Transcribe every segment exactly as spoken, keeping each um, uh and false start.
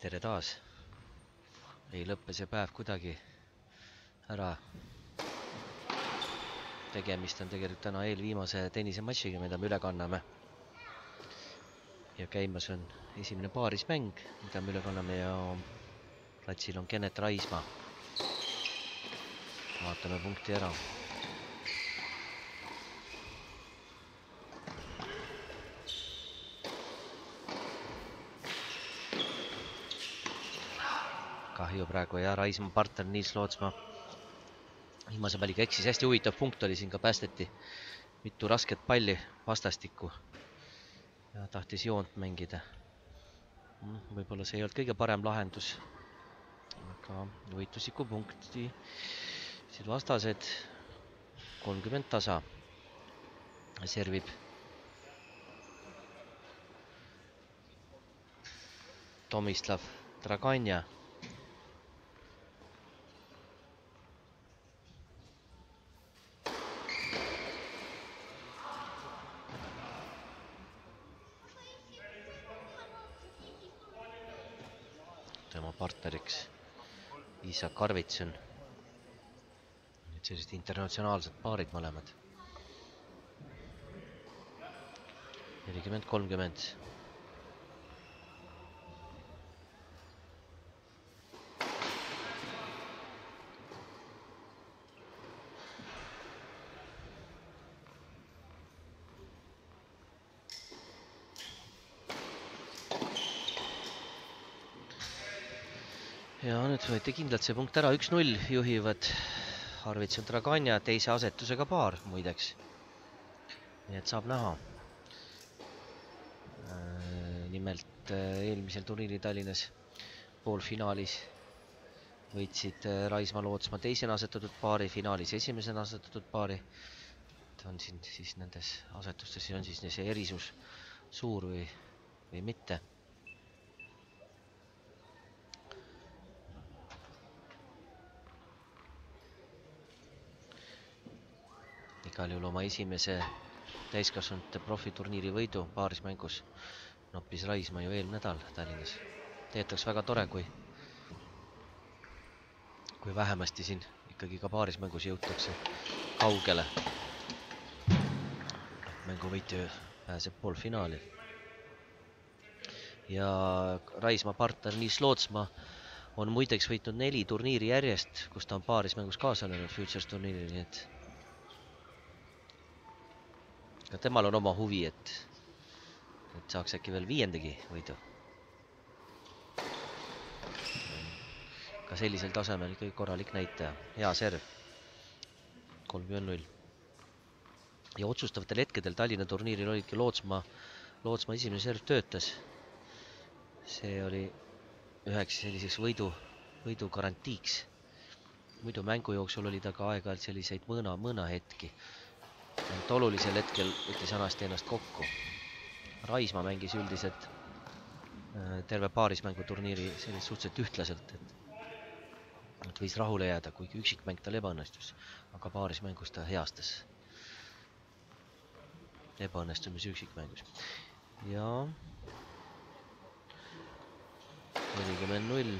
tere taas. Ei lõppe see päev kuidagi ära. Tegemist on tegelikult täna eelviimase tennisematšiga, mida me üle kanname. Ja käimas on esimene paarismäng, mida me üle kanname ja platsil on Kennet Raismaa. Vaatame punkti ära. Kahju praegu ja Raismaa partner Niels Lootsmaa viimase palliga eksis. Hästi huvitav punkt oli siin ka, päästeti mitu rasket palli vastastikku ja tahtis joont mängida. Võib-olla see ei olnud kõige parem lahendus, aga võitlusliku punkti siin vastased. kolmkümmend tasa servib Tomislav Draganja. Tema partneriks Isak Arvitson. Nüüd sellised internatsionaalsed paarid mõlemad. nelikümmend kolmkümmend. Ja nüüd võeti kindlalt see punkt ära. üks null juhivad Arvitson Draganja, teise asetusega paar muideks. Nii et saab näha. Nimelt eelmisel turniiri Tallinnas poolfinaalis võitsid Raismaa Lootsmaa teisena asetatud paari, finaalis esimesena asetatud paari. On siin siis nendes asetustes siin on siis see erisus suur või, või mitte. Igal juhul oma esimese täiskasvanute profiturniiri võidu paarismängus noppis Raismaa ju eelmine nädal Tallinnas. Tegelikult oleks väga tore, kui, kui vähemasti siin ikkagi ka paarismängus jõutakse kaugele. Mängu võitja pääseb poolfinaali. Ja Raismaa partner Niels Lootsmaa on muideks võitnud neli turniiri järjest, kus ta on paarismängus kaasa löönud Futures turniiri, nii et ka temal on oma huvi, et, et saaks äkki veel viiendagi võidu. Ka sellisel tasemel ikkagi korralik näitaja. Hea serv. kolmkümmend null. Ja otsustavatel hetkedel Tallinna turniiril olidki Lootsmaa, Lootsmaa esimene serv töötas. See oli üheks selliseks võidu, võidu garantiiks. Muidu mängu jooksul oli ta ka aeg-ajalt selliseid mõõna, mõõna hetki. Et olulisel hetkel võttis hanasti ennast kokku. Raismaa mängis üldiselt terve paarismängu turniiri sellist suhteliselt ühtlaselt, et, et võis rahule jääda, kuigi üksikmäng tal ebaõnnestus, aga paarismängus ta heastas ebaõnnestumis üksikmängus. Ja nelikümmend null.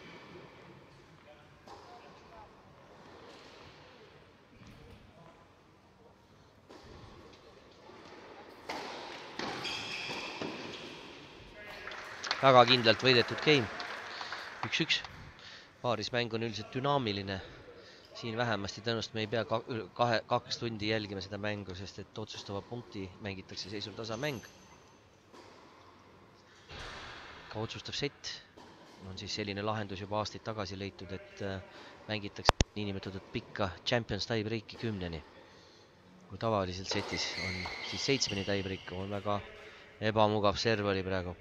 Väga kindlalt võidetud game. üks üks. Paarismäng on üldiselt dünaamiline. Siin vähemasti tõenäoliselt me ei pea kahe, kaks tundi jälgima seda mängu, sest et otsustava punkti mängitakse seisul tasa mäng. Ka otsustav set on siis selline lahendus juba aastaid tagasi leitud, et mängitakse niinimetatud pikka Champions tiebreaki kümneni. Kui tavaliselt setis on siis seitsmeni tiebreak, on väga ebamugav serv oli praegu.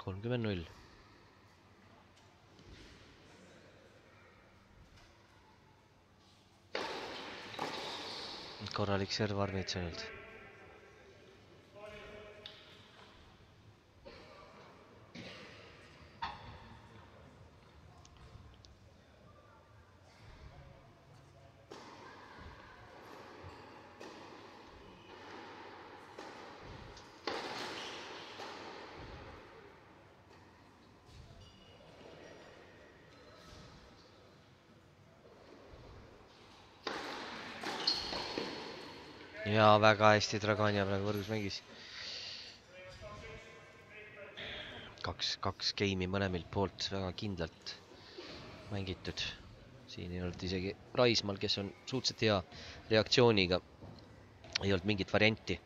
kolmkümmend null. Korralik serv Arvitsonilt. Ja väga hästi Draganja praegu võrgus mängis. Kaks, kaks game'i mõlemilt poolt väga kindlalt mängitud. Siin ei olnud isegi Raismaal, kes on suhteliselt hea reaktsiooniga. Ei olnud mingit varianti.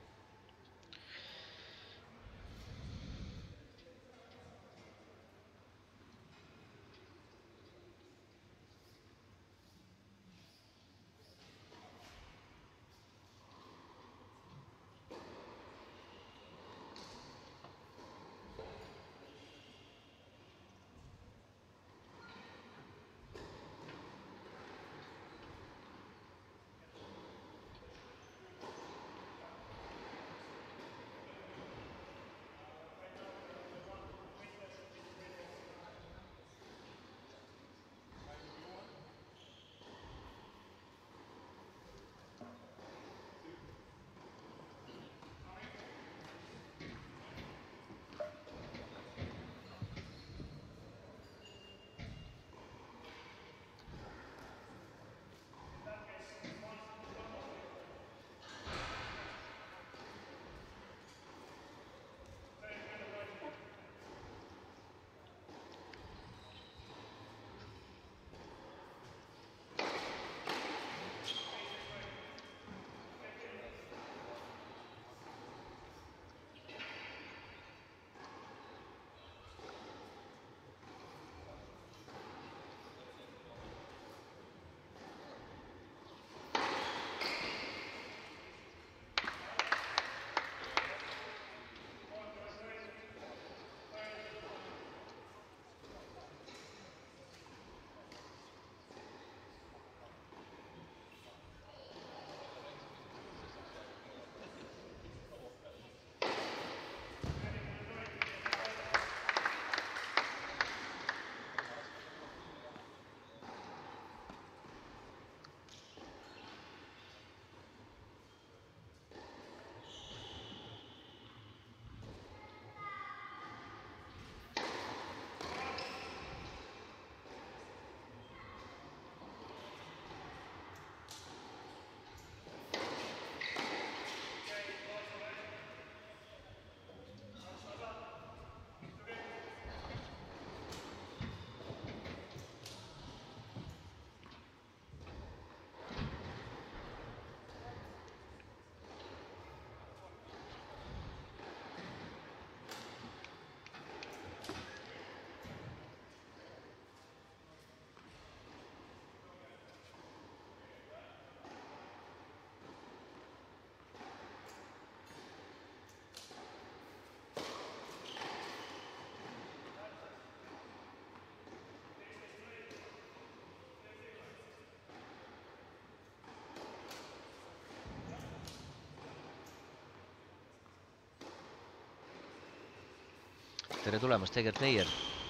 Tere tulemast, Egert Meier.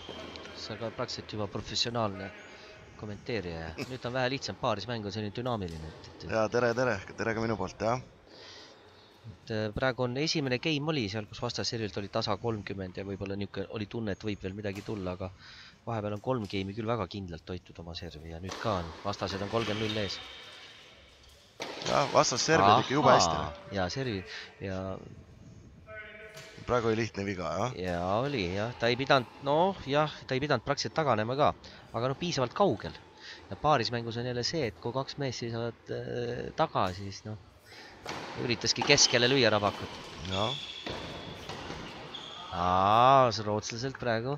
Sa ka praktiliselt juba professionaalne kommenteerija. Nüüd on vähe lihtsam paaris mängu, see on dünaamiline. Ja tere, tere. Tere ka minu poolt, jah. Praegu on esimene game oli seal, kus vastasservilt oli tasa kolmkümmend ja võib-olla niuke oli tunne, et võib veel midagi tulla, aga vahepeal on kolm game'i küll väga kindlalt toitud oma servi ja nüüd ka on. Vastased on kolmkümmend null ees. Ja, vastas servi oli ikka jube hästi. Ja servi ja... Praegu oli lihtne viga, jah? Ja oli, jah. Ta ei pidanud, noh, jah, ta ei pidanud praktiliselt taganema ka, aga noh, piisavalt kaugel. Ja paarismängus on jälle see, et kui kaks meest seisavad äh, taga, siis noh, üritaski keskele lüüa rabakut. Ja. Aa, see rootslaselt praegu.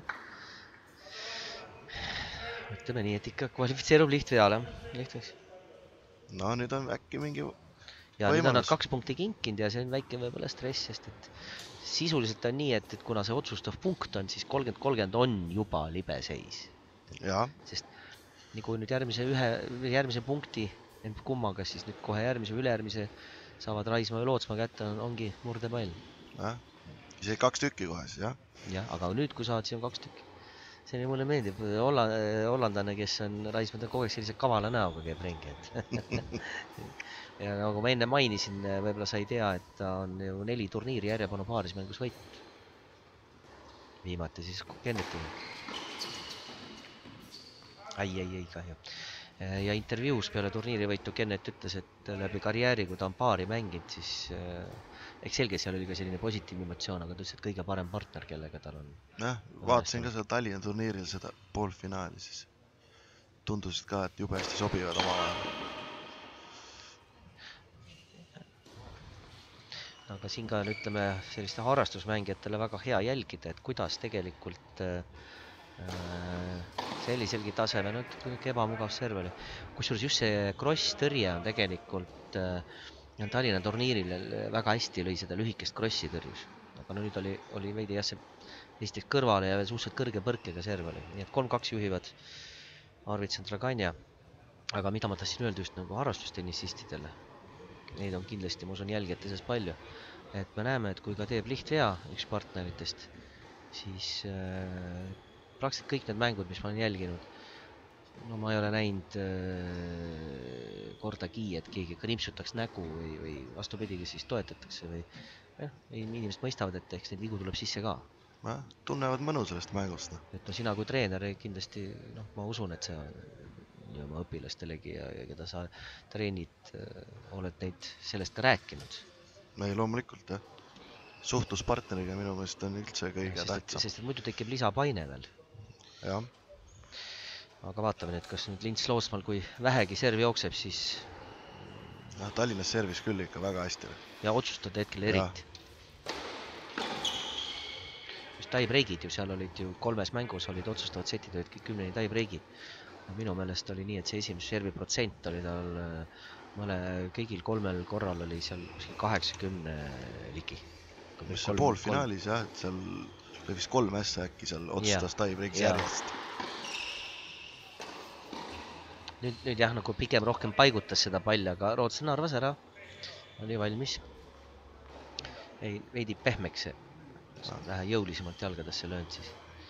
Ütleme nii, et ikka kvalifitseerub lihtveale. Lihtviks. No nüüd on äkki mingi ja nüüd on nad kaks punkti kinkinud ja see on väike võib-olla stress, sest et sisuliselt on nii, et, et kuna see otsustav punkt on, siis kolmkümmend kolmkümmend on juba libe seis. Jaa. Sest nii kui nüüd järgmise, ühe, järgmise punkti kummaga, siis nüüd kohe järgmise või ülejärgmise saavad Raismaa ja Lootsmaa kätte, on, ongi murdepall. Ja. Isegi kaks tükki kohe siis, jah? Jah, aga nüüd, kui saad, siis on kaks tükki. See nii mulle meeldib. Olla, hollandane, kes on Raismaa kogu aeg sellise kavala näoga käib ringi. Et. Ja nagu ma enne mainisin, võib-olla sa ei tea, et ta on ju neli turniiri järjepanu paarismängus võitnud. Viimati siis Kennetiga. Ai, ai, ei kahju. Ja intervjuus peale turniiri võitu Kennet ütles, et läbi karjääri, kui ta on paari mänginud, siis eks selge, seal oli ka selline positiivne emotsioon, aga ta ütles, et kõige parem partner, kellega tal on. Jah, vaatasin ka seda Tallinna turniiril seda poolfinaali, siis tundusid ka, et jube hästi sobivad oma vahel. Aga siin ka, ütleme, selliste harrastusmängijatele väga hea jälgida, et kuidas tegelikult selliselgi taseme, no kuidagi ebamugav serv oli. Kusjuures just see cross-tõrje on tegelikult Tallinna turniiril väga hästi lõi seda lühikest crossi tõrjus. Aga no nüüd oli, oli veidi jah see teisteks kõrvale ja veel suhteliselt kõrge põrkega serv oli. Nii et kolm kaks juhivad Arvidsson Draganja. Aga mida ma tahtsin öelda just nagu harrastustennissistidele, neid on kindlasti, ma usun, jälgijate sees palju. Et me näeme, et kui ka teeb lihtvea üks partneritest, siis äh, praktiliselt kõik need mängud, mis ma olen jälginud, no ma ei ole näinud äh, kordagi, et keegi krimpsutaks nägu või, või vastupidigi siis toetatakse või eh, inimesed mõistavad, et eks neid vigu tuleb sisse ka. Ja, tunnevad mõnu sellest mängust. No. Et no sina kui treener kindlasti, noh, ma usun, et sa oma õpilastelegi ja, ja keda sa treenid, oled neid sellest ka rääkinud. Ei, loomulikult, jah. Suhtluspartneriga minu mõist on üldse kõige sest, tähtsam. Sest et muidu tekib lisapaine veel. Jah. Aga vaatame nüüd, kas nüüd Lints Lootsmaal, kui vähegi serv jookseb, siis... Ja, Tallinnas servis küll ikka väga hästi. Ja otsustada hetkel eriti. Just taibreigid ju, seal olid ju kolmes mängus olid otsustavad setid, olid kümneni taibreigid. Minu meelest oli nii, et see esimese servi protsent oli tal mõne, kõigil kolmel korral oli seal kaheksakümne ligi. Mis see poolfinaalis, jah, et seal oli vist kolm ässa äkki seal otsustas taibreigi järjest. Nüüd, nüüd jah, nagu pigem rohkem paigutas seda palli, aga rootslane arvas ära. Oli valmis. Ei, veidi pehmeks see. Vähe jõulisemalt jalgadesse löönud siis.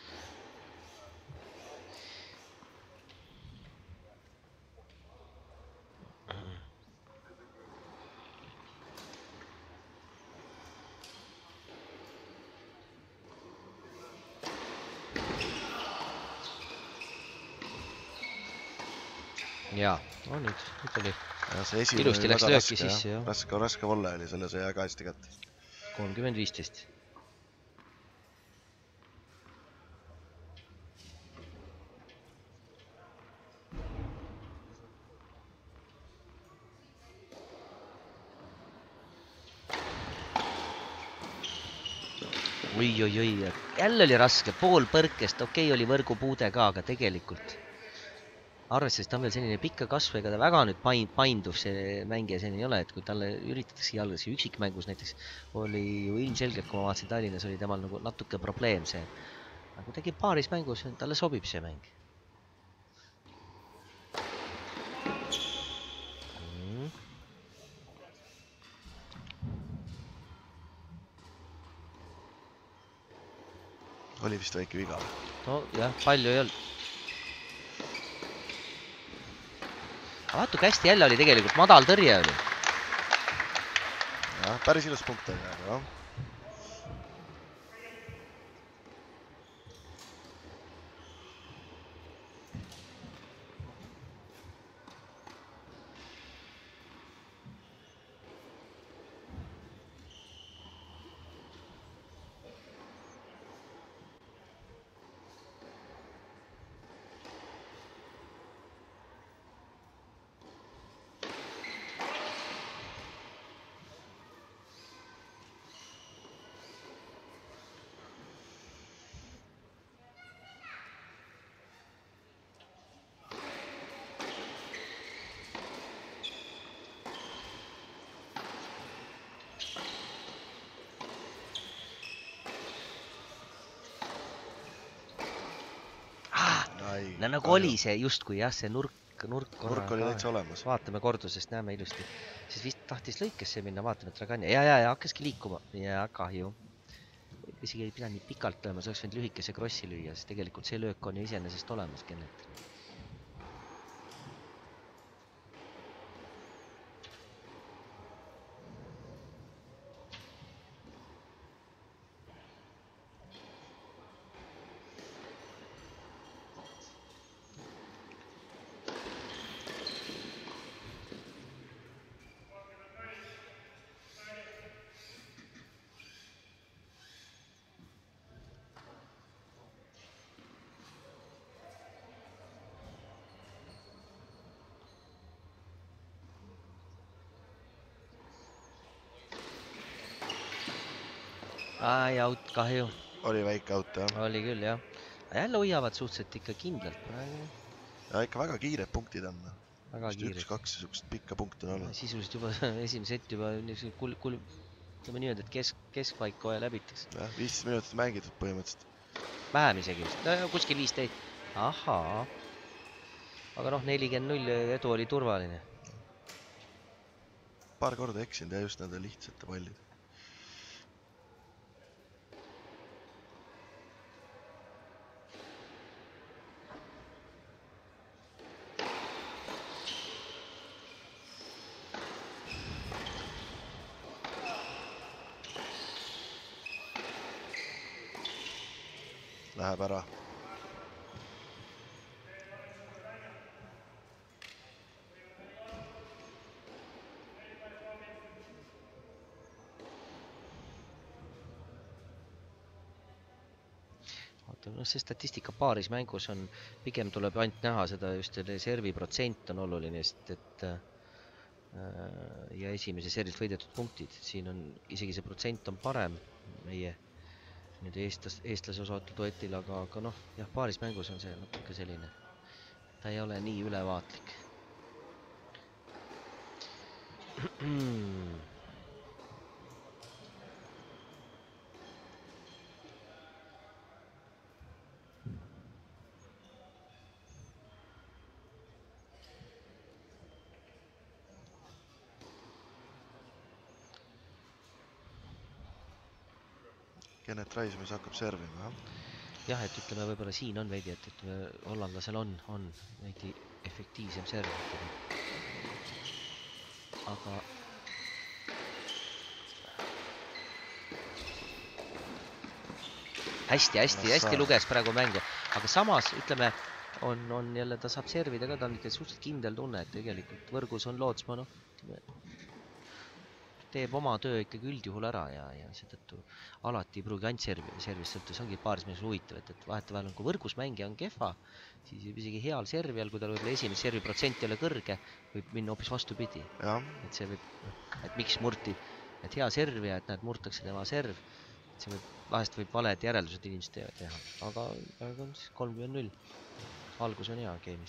Jaa, no nüüd, nüüd oli ja see ilusti läks lööki raske, sisse. Ja. Raske, raske volle oli selle, see väga hästi kätte. kolmkümmend viisteist. Oi, oi, oi, jälle oli raske, pool põrkest, okei okay, oli võrgupuude ka, aga tegelikult arvestades ta on veel selline pikka kasvu, ega ta väga nüüd painduv see mängija selline ei ole, et kui talle üritatakse jalgadesse üksikmängus näiteks oli ju ilmselgelt, kui ma vaatasin Tallinnas, oli temal nagu natuke probleem see. Aga kui tegi paaris mängus, talle sobib see mäng. Mm. Oli vist väike viga. No jah, palju ei olnud. Vaatuke hästi jälle oli tegelikult madal tõrje oli. Ja, päris ilus punkt oli, aga jah. no nagu kahju. oli see justkui jah, see nurk, nurk korra Nurk oli täitsa olemas. Vaatame kordusest, näeme ilusti. Siis vist tahtis lõikesse minna, vaatame Draganja. Ja, ja, ja hakkaski liikuma. Ja kahju. Isegi ei pidanud nii pikalt lööma, see oleks võinud lühikese krossi lüüa, sest tegelikult see löök on ju iseenesest olemas, Kennet. Ai, out, kahju. Oli väike out, jah. Oli küll, jah. Jälle hoiavad suhteliselt ikka kindlalt praegu. Ja ikka väga kiired punktid on. Väga kiired. üks kaks sihukest pikka punkti on olnud. Sisuliselt juba esimene set juba kul, kul, ütleme niimoodi, et kesk, keskpaik kohe läbitakse. Ja, viisteist minutit mängitud põhimõtteliselt. Vähem isegi. Kuskil viisteist. Ahaa. Aga noh, nelikümmend null edu oli turvaline. Paar korda eksinud ja just nende lihtsate pallid. Läheb ära. No see statistika paaris mängus on, pigem tuleb ainult näha seda, just servi protsent on oluline, sest et äh, ja esimese servilt võidetud punktid, siin on isegi see protsent on parem meie nüüd eestlas, eestlase osavõtu duetil, aga, aga noh, jah, paaris mängus on see natuke selline, ta ei ole nii ülevaatlik. Kennet Raismees hakkab servima, jah? Jah, et ütleme, võib-olla siin on veidi, et ütleme, hollandlasel on, on veidi efektiivsem serv. Aga hästi, hästi, hästi luges praegu mängu. Aga samas, ütleme, on, on jälle, ta saab servida ka, ta on ikka suhteliselt kindel tunne, et tegelikult võrgus on Lootsma, noh, teeb oma töö ikkagi üldjuhul ära ja, ja seetõttu alati ei pruugi ainult servi, servist sõltu, see ongi paaris mees huvitav, et, et vahetevahel on, kui võrgus mängija on kehva, siis võib isegi heal servi all, kui tal võib-olla esimene servi protsent ei ole kõrge, võib minna hoopis vastupidi. Et see võib, et miks murti, et hea servija, et näed, murtakse tema serv, et see võib, vahest võib valed järeldused inimesed teha, aga, aga on siis kolmkümmend null. Algus on hea game'is.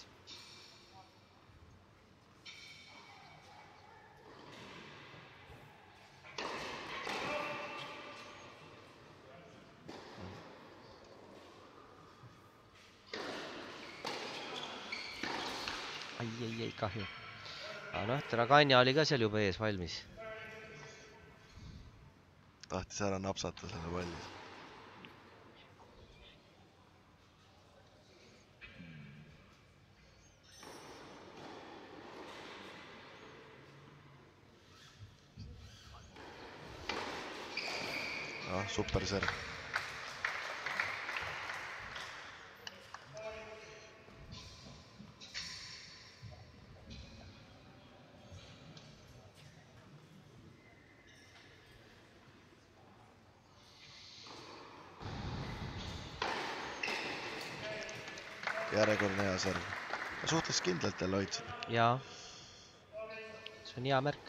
Ai, ei, ei, kahju. Aga noh, Draganja oli ka seal juba ees valmis. Tahtis ära napsata selle palli. Ah, super serv. Järjekordne hea serv. Suhtes kindlalt jälle hoidsid. Jaa. See on hea märk.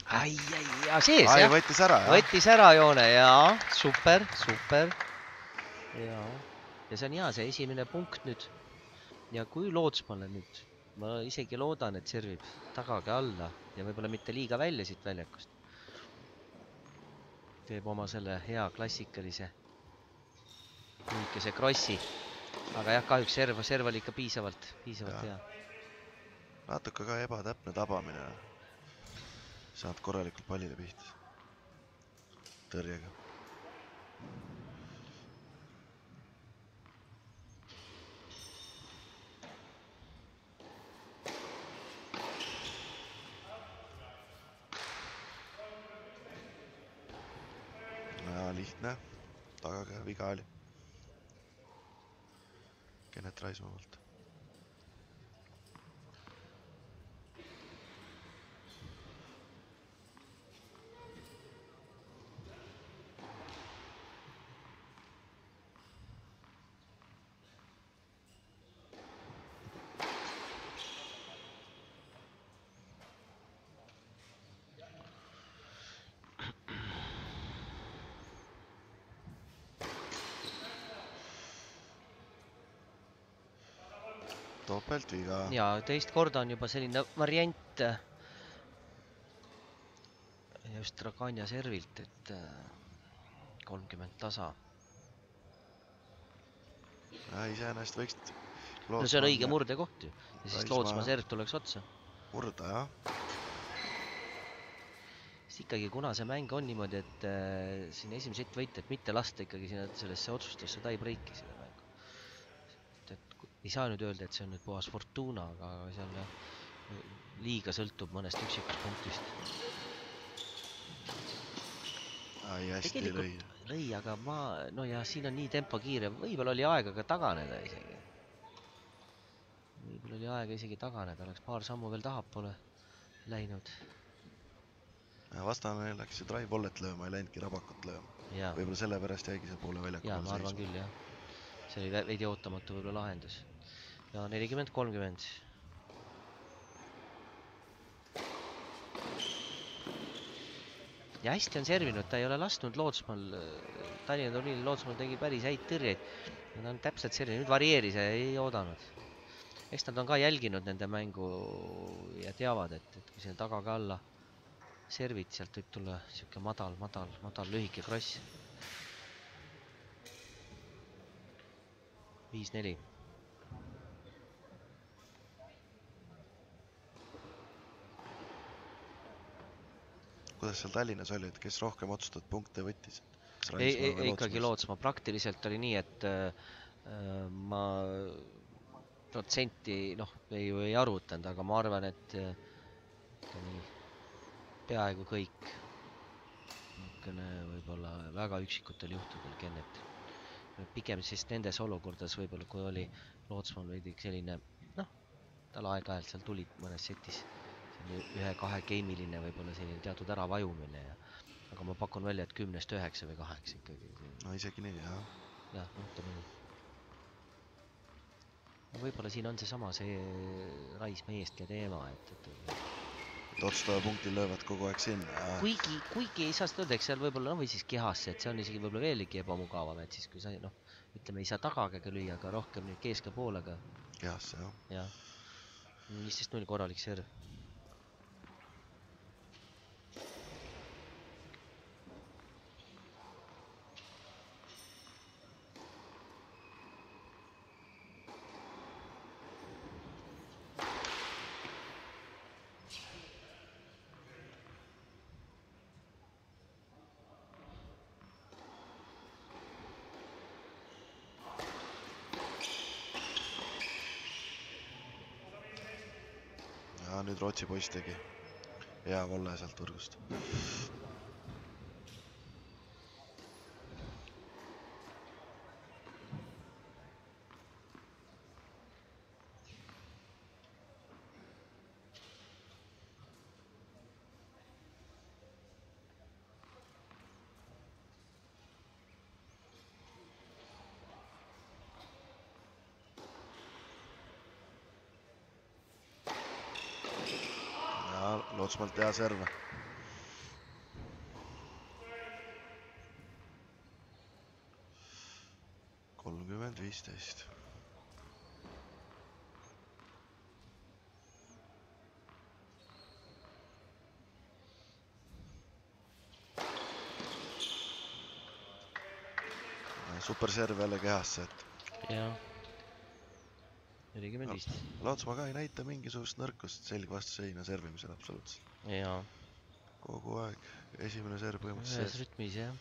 ai, ai, ja sees ai, jah. võttis ära, jah. Võttis ära joone, jaa, super, super. Jaa. Ja see on hea, see esimene punkt nüüd. Ja kui Lootsmale nüüd, ma isegi loodan, et servib tagage alla ja võib-olla mitte liiga välja siit väljakust. Teeb oma selle hea klassikalise lühikese krossi. Aga jah, kahjuks serv, serv oli ikka piisavalt, piisavalt Ja. hea. Natuke ka ebatäpne tabamine. Saad korralikult pallile pihta. Tõrjega. Ja, lihtne. Tagakäe viga oli. Kennet Raismaa poolt. Topelt viga. Ja teist korda on juba selline variant just Draganja servilt, et kolmkümmend tasa. Ja, iseenesest võiksid... No see on õige murde koht ju. Ja siis Lootsmaa serv tuleks otsa. Murda, jah. Siis ikkagi, kuna see mäng on niimoodi, et äh, siin esimese ette võita, et mitte lasta ikkagi sinna sellesse otsustusse tie-breaki selle mängu. Et ei saa nüüd öelda, et see on nüüd puhas Fortuna, aga seal liiga sõltub mõnest üksikust punktist. Ai, hästi Tegelikult lõi. lõi, aga ma, no ja siin on nii tempo kiire, võib-olla oli aega ka taganeda isegi. Võib-olla oli aega isegi taganeda, oleks paar sammu veel tahapoole läinud. Ja vastane läks see drive wallet lööma, ei läinudki rabakut lööma. Ja. Võib-olla selle pärast jäigi see poole väljaku. Ja, ma arvan küll, jah. See oli veidi ootamatu võib-olla lahendus. Ja nelikümmend kolmkümmend. Ja hästi on servinud, ta ei ole lasknud Lootsmaal, Tallinna turniiril Lootsmaal tegi päris häid tõrjeid. Ja ta on täpselt servinud, nüüd varieeris ja ei oodanud. Eks nad on ka jälginud nende mängu ja teavad, et, et kui siin taga ka alla servid, sealt võib tulla siuke madal, madal, madal lühike kross. viis neli. Kuidas seal Tallinnas oli, et kes rohkem otsustatud punkte võttis? Ei, ei, ikkagi Lootsmaa. Praktiliselt oli nii, et äh, ma protsenti, noh, ei, ei arvutanud, aga ma arvan, et äh, nii, peaaegu kõik. Võib-olla väga üksikutel juhtudel Kennet. Pigem siis nendes olukordades võib-olla, kui oli Lootsmaal veidi selline, noh, tal aeg-ajalt seal tulid mõnes setis ühe-kahe geimiline võib-olla selline teatud ära vajumine. Ja, aga ma pakun välja, et kümnest üheksa või kaheks ikkagi. No isegi nii, jah. Jah, mõtleme nii. Võib-olla siin on see sama, see Raismaa eestke teema, et... et et otstava punktil löövad kogu aeg sinna. Ja. Kuigi, kuigi ei saa seda öelda, eks seal võib-olla, no või siis kehasse, et see on isegi võib-olla veeligi ebamugavam, et siis kui sa, noh, ütleme, ei saa tagaga lüüa, aga rohkem nüüd keeska poolega. Kehasse, jah. Jah. viisteist null korralik serv. Nüüd Rootsi poiss tegi hea volle sealt võrgust. Lootsmaalt hea serve. kakskümmend viisteist. Superserv jälle kehasse, et jah. nelikümmend viis. Lootsmaa ka ei näita mingisugust nõrkust selg vastu seina servimisel absoluutselt. Jaa. Kogu aeg esimene serv Ühes põhimõtteliselt sees. rütmis, jah.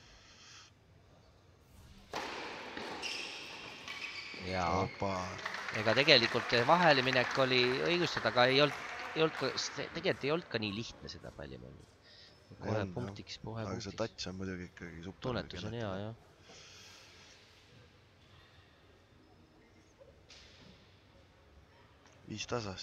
Jaa. Opa. Ega tegelikult vahele minek oli õigustada, aga ei olnud, ei olnud ka, tegelikult ei olnud ka nii lihtne seda palli mängida. Kohe on, punktiks, kohe aga punktiks. see touch on muidugi ikkagi super. Tunnetus on hea, jah. Viis tasas.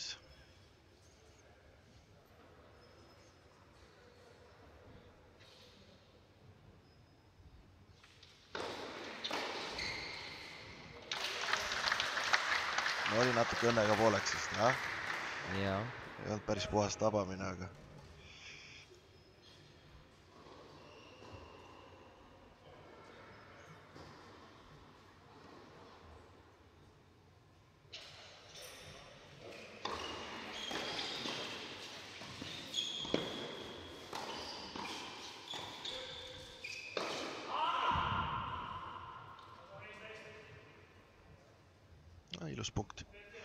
No oli natuke õnnega pooleks, sest jah. Jaa. Ei olnud päris puhast tabamine, aga no, ilus punkt.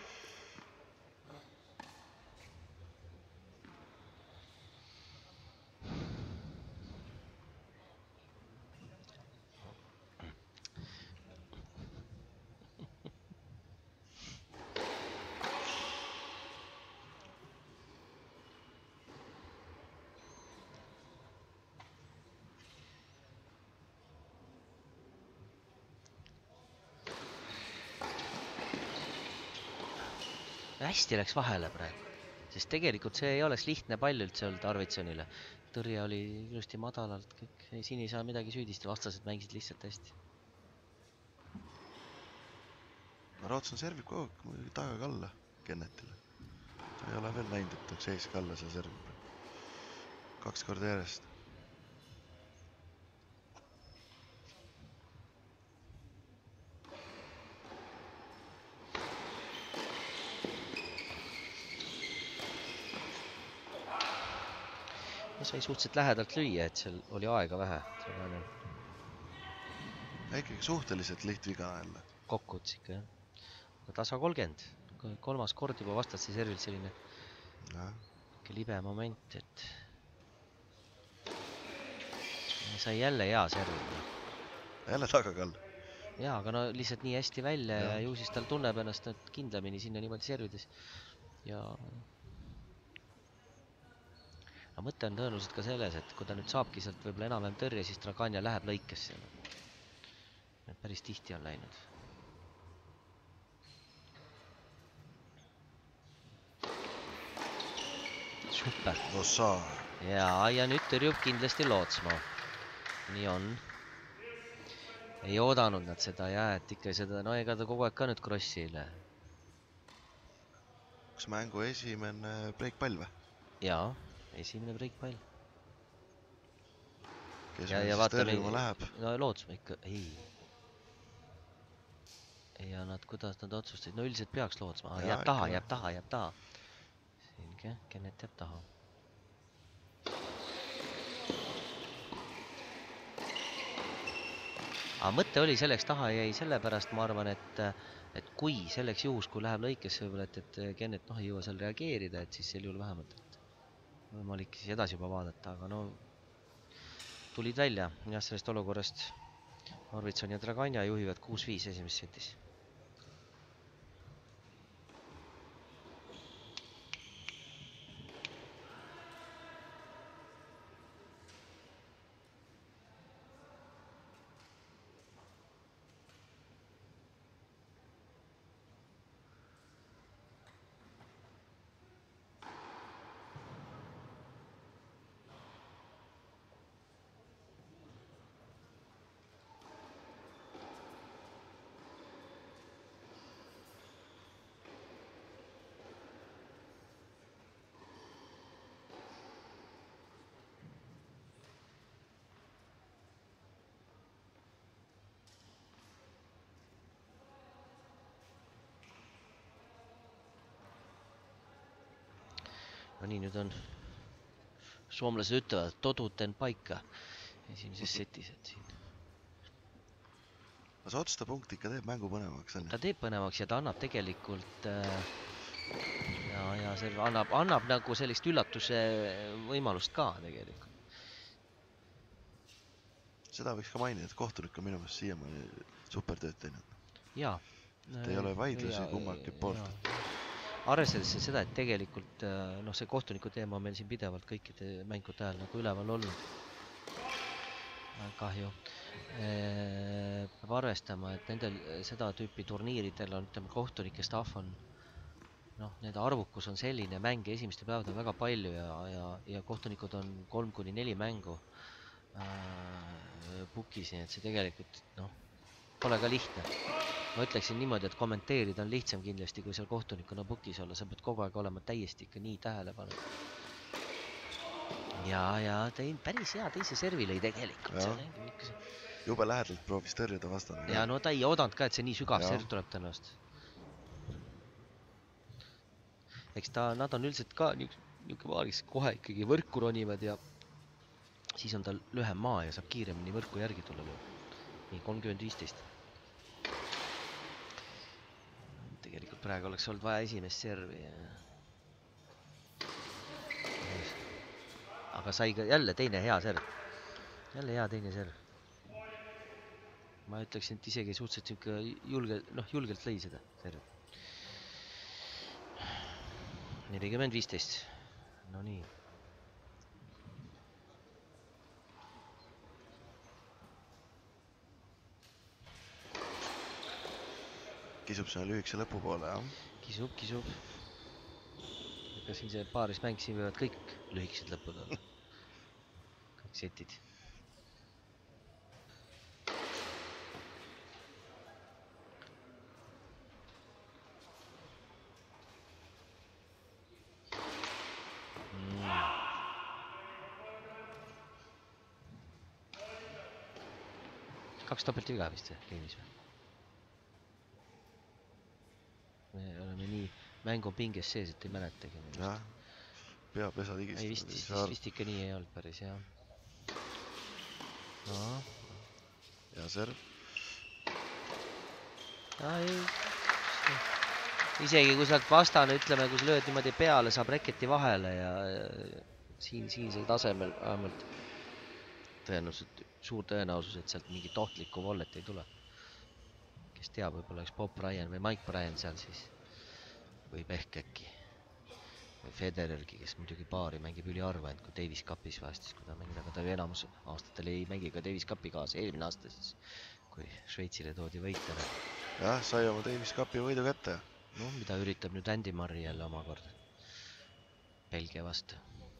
Hästi läks vahele praegu, sest tegelikult see ei oleks lihtne pall üldse olnud Arvitsonile. Tõrje oli ilusti madalalt, kõik. Siin ei saa midagi süüdistada, vastased mängisid lihtsalt hästi. Roots on servib kogu aeg taga kalla Kennetile. Ta ei ole veel näinud, et oleks ees kalla seal servib. Kaks korda järjest. Sai suhteliselt lähedalt lüüa, et seal oli aega vähe. Ja ikkagi suhteliselt lihtviga jälle. Kokkuts ikka, jah. Tasa kolmkümmend. Kolmas kord juba vastast see servilt selline ja. libe moment, et sai jälle hea servil. Jälle taga kalla. Jaa, aga no lihtsalt nii hästi välja ja, ja ju siis tal tunneb ennast kindlamini sinna niimoodi servides. Ja aga mõte on tõenäoliselt ka selles, et kui ta nüüd saabki sealt võib-olla enam-vähem tõrje, siis Draganja läheb lõikesse. Päris tihti on läinud. Super. Ossa. Ja, ja nüüd tõrjub kindlasti Lootsmaa. Nii on. Ei oodanud nad seda ja et ikka seda, no ega ta kogu aeg ka nüüd krossi ei lähe. Kas mängu esimene breakpall või? Jaa. Esimene breakpall. Kes ja, meil ja siis tõrjuma läheb? No Lootsmaa ikka, ei. Ja nad, kuidas nad otsustasid? No üldiselt peaks Lootsmaa. Ah, jääb taha, jääb taha, jääb taha. Selge, Kennet jääb taha. Aga mõte oli selleks taha jäi sellepärast, ma arvan, et, et kui selleks juhus, kui läheb lõikesse võib-olla, et, et Kennet noh, ei jõua seal reageerida, et siis sel juhul vähemalt võimalik siis edasi juba vaadata, aga no tulid välja jah, sellest olukorrast. Arvitson ja Draganja juhivad kuus viis esimeses setis. no nii, nüüd on, soomlased ütlevad, toduten paika esimeses setis, et siin. aga see otsuse punkt ikka teeb mängu põnevaks. Ta teeb põnevaks ja ta annab tegelikult äh, ja, ja see annab, annab nagu sellist üllatuse võimalust ka tegelikult. Seda võiks ka mainida, et kohtunik on minu meelest siiamaani supertööd teinud. Jaa. ei ole vaidlusi kummagi poolt. Arvestades seda, et tegelikult noh, see kohtuniku teema on meil siin pidevalt kõikide mängude ajal nagu üleval olnud. Kahju. Peab arvestama, et nendel seda tüüpi turniiridel on, ütleme, kohtunike staff on, noh, need arvukus on selline, mänge esimeste päevad on väga palju ja, ja, ja kohtunikud on kolm kuni neli mängu äh, pukis, nii et see tegelikult, noh, pole ka lihtne. Ma ütleksin niimoodi, et kommenteerida on lihtsam kindlasti, kui seal kohtunikuna pukis olla. Sa pead kogu aeg olema täiesti ikka nii tähelepanu. Ja, ja tein päris hea teise servi lõi tegelikult. See, jube lähedalt proovis tõrjuda vastane. Ja no ta ei oodanud ka, et see nii sügav serv tuleb tõenäoliselt. Eks ta, nad on üldiselt ka niisugune paaris kohe ikkagi võrku ronivad ja siis on tal lühem maa ja saab kiiremini võrku järgi tulla. Nii, kolmkümmend viisteist. Tegelikult praegu oleks olnud vaja esimest servi. Aga sai ka jälle teine hea serv. Jälle hea teine serv. Ma ütleksin, et isegi suhteliselt julge, noh, julgelt lõi seda serv. nelikümmend viisteist. No nii. Kisub sinna lühikese lõpu poole, jah? Kisub, kisub. Ega siin see paaris mäng, siin võivad kõik lühikesed lõpud olla. Kõik setid. Mm. Kaks topelt viga vist geimis või? Me oleme nii mängu pinges sees, et ei mäletagi. Jah, peapesa ligist. Ei vist, vist ikka nii ei olnud päris, jah. No. Ja serv. Ai. Isegi kui sealt vastane, ütleme, kui sa lööd niimoodi peale, saab reketi vahele ja, ja siin, siinsel tasemel vähemalt tõenäoliselt, suur tõenäosus, et sealt mingi tohtlikku vollet ei tule. Kes teab, võib-olla üks Bob Bryan või Mike Bryan seal siis võib ehk äkki või Federergi, kes muidugi paari mängib üli harva, et kui Davis Cupis vahestis, kui ta mängib, aga ta enamus aastatel ei mängi ka Davis Cupi kaasa, eelmine aasta siis, kui Šveitsile toodi võitjana. Jah, sai oma Davis Cupi võidu kätte. No, mida üritab nüüd Andy Murray jälle omakord Belgia vastu.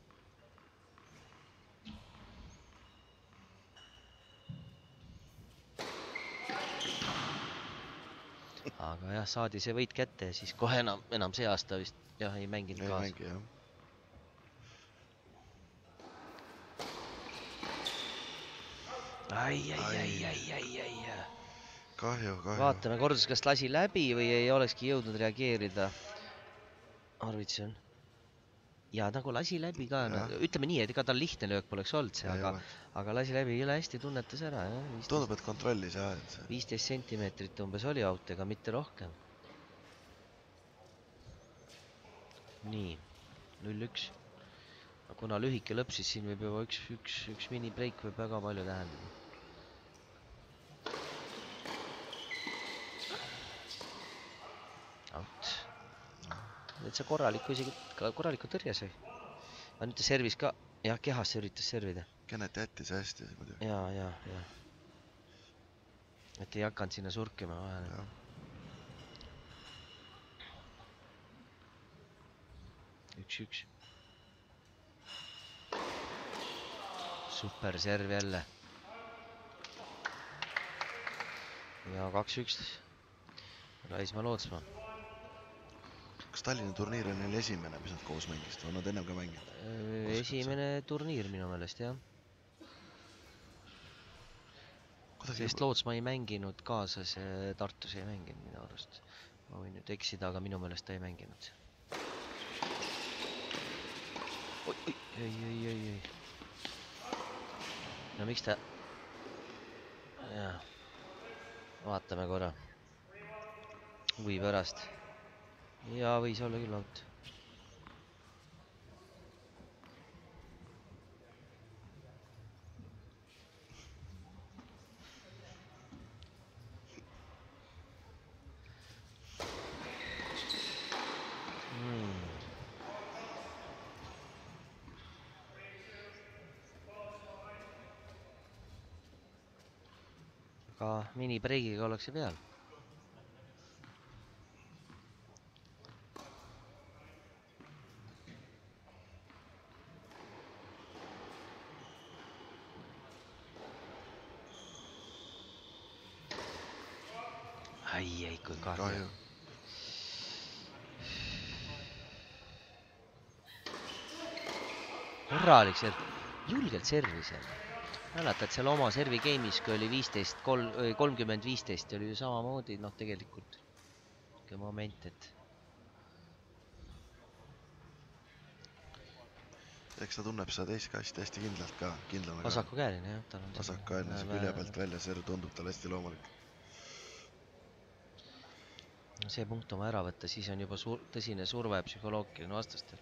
Aga jah, saadi see võit kätte ja siis kohe enam, enam see aasta vist jah, ei mänginud kaasa. Ei mängi, jah. Ai, ai, ai, ai, ai, ai. Kahju, kahju. Vaatame kordus, kas lasi läbi või ei olekski jõudnud reageerida. Arvitsen. Ja nagu lasi läbi ka. No, ütleme nii, et ega tal lihtne löök poleks olnud see, aga, aga lasi läbi üle hästi tunnetas ära. Ja, tundub, et kontrollis jah. viisteist sentimeetrit umbes oli out, ega mitte rohkem. Nii, null üks. Kuna lühike lõpp, siis siin võib juba üks, üks, üks mini-break võib väga palju tähendada. Out. Et see korraliku, isegi korraliku tõrje sai. Aga nüüd ta servis ka, jah, kehasse üritas servida. Kennet jättis hästi muidugi. Ja, ja, ja. Et ei hakanud sinna surkima vahele. Üks, üks. Super serv jälle. Ja kaks üks. Raismaa Lootsmaa. Kas Tallinna turniir on neil esimene, mis nad koos mängist? On nad ennem ka mänginud? Esimene turniir minu meelest, jah. Sest Lootsmaa ei mänginud kaasas, Tartus ei mänginud minu arust. Ma võin nüüd eksida, aga minu meelest ta ei mänginud. oi, oi, ei, ei, ei, ei. No miks ta... Jaa. Vaatame korra. Huvi pärast. Jaa, võis olla küll out. Mm. Aga mini-breigiga ollakse peal. Ai, ei, kui kahju. kahju. Korralik serv. Julgelt servi seal. Mäletad seal oma servi game'is, kui oli viisteist, kolmkümmend viisteist, oli ju samamoodi, noh tegelikult. Niisugune moment, et... Eks ta tunneb seda teist kasti hästi kindlalt ka. Kindlana Vasaku käeline, jah. ka. Vasaku käeline, see külje pealt välja serv tundub tal hästi loomulik. No see punkt oma ära võtta, siis on juba suur, tõsine surve psühholoogiline vastastel.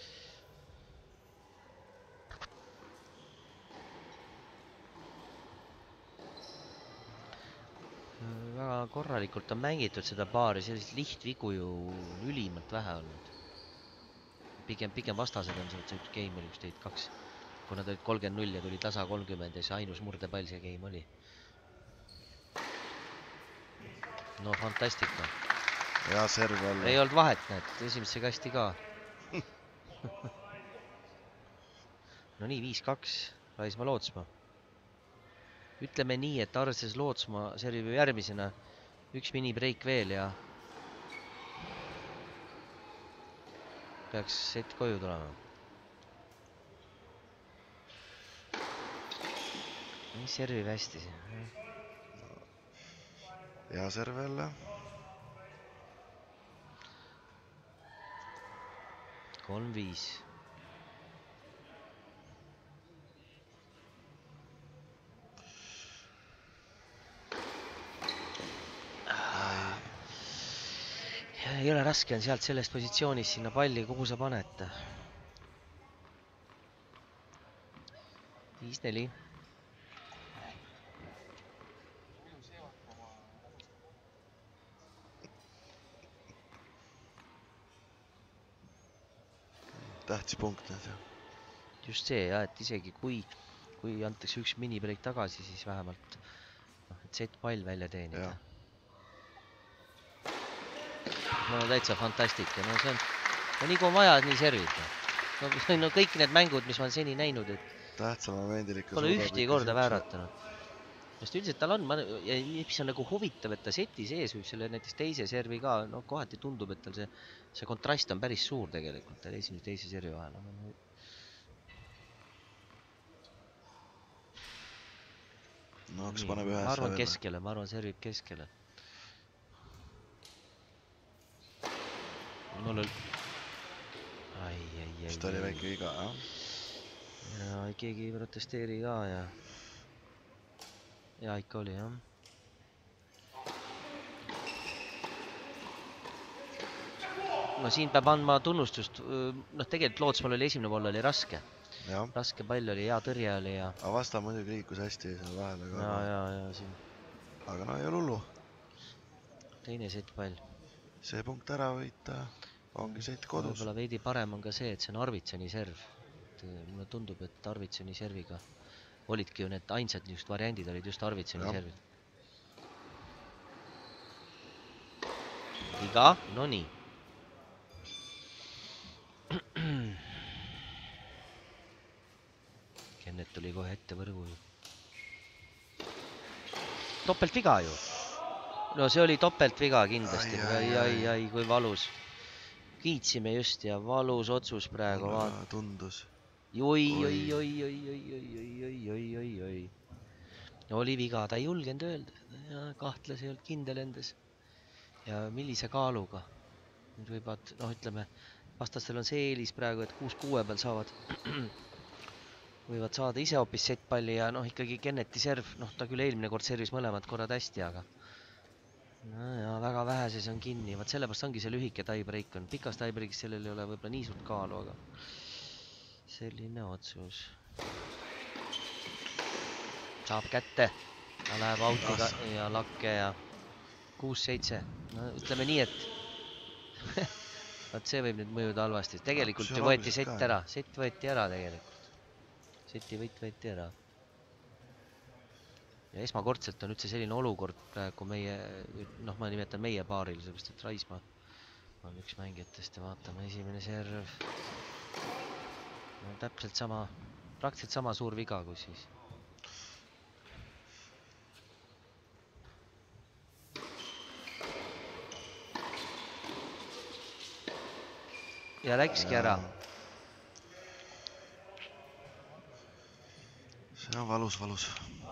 Väga korralikult on mängitud seda paari, selliseid lihtvigu ju ülimalt vähe olnud. Pigem, pigem vastased on see üks game oli, kus teid kaks. Kui nad olid kolmkümmend null ja tuli tasa kolmkümmend ja see ainus murdepall see game oli. No fantastika. Ja serv alla. Ei olnud vahet, näed, esimesse kasti ka. No nii, viis kaks, Raismaa Lootsmaa. Ütleme nii, et arvestades Lootsmaa servib järgmisena üks mini-break veel ja peaks set koju tulema. Nii servib hästi siin. Ja serv jälle. kolm viis. Ei ole raske on sealt sellest positsioonis sinna palli, kuhu sa paned. viis neli. Tähtsi punkt on see. Just see, jah, et isegi kui, kui antakse üks mini-break tagasi, siis vähemalt no, et set pall välja teenida. Ja. No täitsa fantastika, no see on no, nii kui on vaja, nii servid. No, no kõik need mängud, mis ma olen seni näinud, et tähtsa momendil ikka pole ühtegi korda vääratanud. Sest üldiselt tal on, ja mis on nagu huvitav, et ta seti sees võib selle näiteks teise servi ka, no kohati tundub, et tal see, see kontrast on päris suur tegelikult, tal esimese teise servi vahel. No kas paneb ühes ma arvan keskele, ma arvan servib keskele. Mul oli... Ai, ai, ai. Vist oli väike viga, jah? Ja keegi ei protesteeri ka ja... Ja ikka oli, jah. No siin peab andma tunnustust. Noh, tegelikult Lootsmaal oli esimene pool oli raske. Ja. Raske pall oli, hea tõrje oli ja... Aga vasta muidugi liikus hästi seal vahele ka. Ja, ja, ja siin. Aga no ei ole hullu. Teine set pall. See punkt ära võita, ongi set kodus. Võib-olla veidi parem on ka see, et see on Arvitsoni serv. Mulle tundub, et Arvitsoni serviga olidki ju need ainsad just variandid olid just Arvitsoni ja. Servid. Iga, no nii. Kennet tuli kohe ette võrgu. Topelt viga ju. No see oli topelt viga kindlasti. Ai, ai, ai, ai, kui valus. Kiitsime just ja valus otsus praegu. Mulle tundus. Oi, oi, oi, oi, oi, oi, oi, oi, oi, oi. Oli viga, ta ei julgenud öelda. Ja kahtles ei olnud kindel endas. Ja millise kaaluga. Nüüd võivad, noh ütleme, vastastel on see eelis praegu, et kuus kuue peal saavad võivad saada ise hoopis set-palli ja noh, ikkagi Kenneti serv, noh, ta küll eelmine kord servis mõlemad korrad hästi, aga no ja väga vähe see on kinni, vaat sellepärast ongi see lühike tiebreak on. Pikas tiebreakis sellel ei ole võib-olla nii suurt kaalu, aga selline otsus. Saab kätte, ta läheb autiga ja lakke ja kuus seitse. No ütleme nii, et vaat see võib nüüd mõjuda halvasti. Tegelikult ju võeti sett ära, sett võeti ära tegelikult. Seti võit võeti ära. Ja esmakordselt on üldse selline olukord praegu meie, noh, ma nimetan meie paaril, sellepärast et Raismaa on üks mängijatest ja vaatame esimene serv. No, täpselt sama, praktiliselt sama suur viga kui siis. Ja läkski ära. See on valus, valus.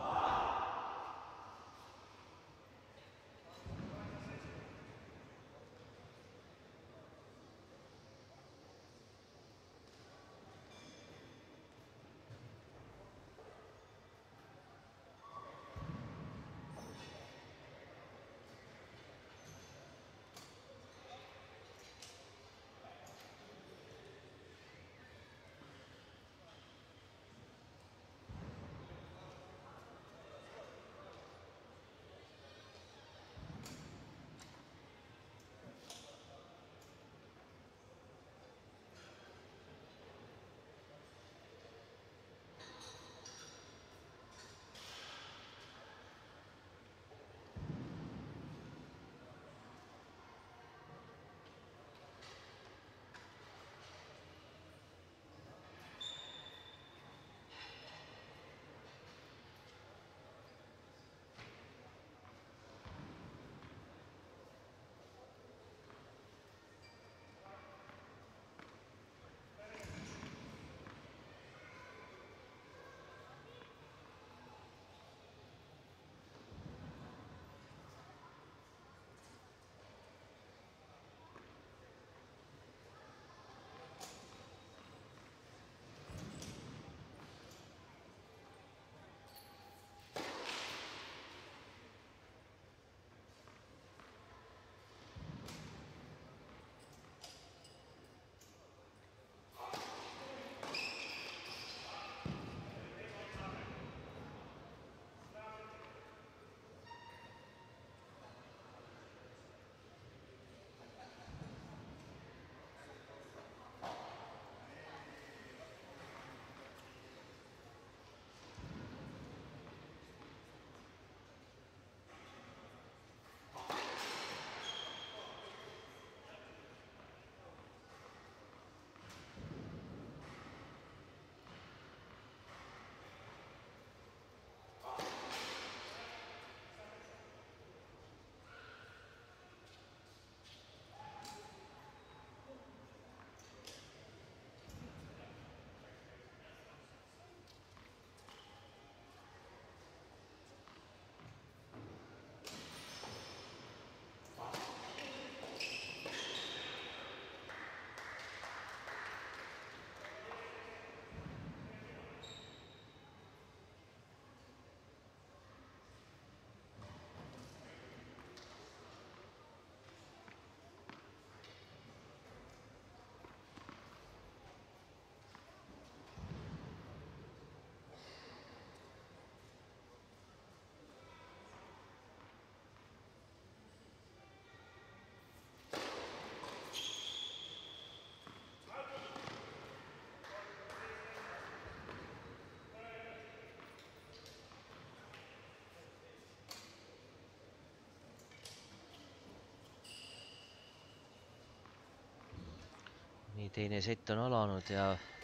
Nii, teine sett on alanud ja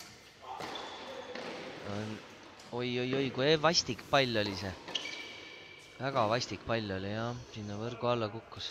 on oi-oi-oi, kui vastik pall oli see. Väga vastik pall oli, jah. Sinna võrgu alla kukkus.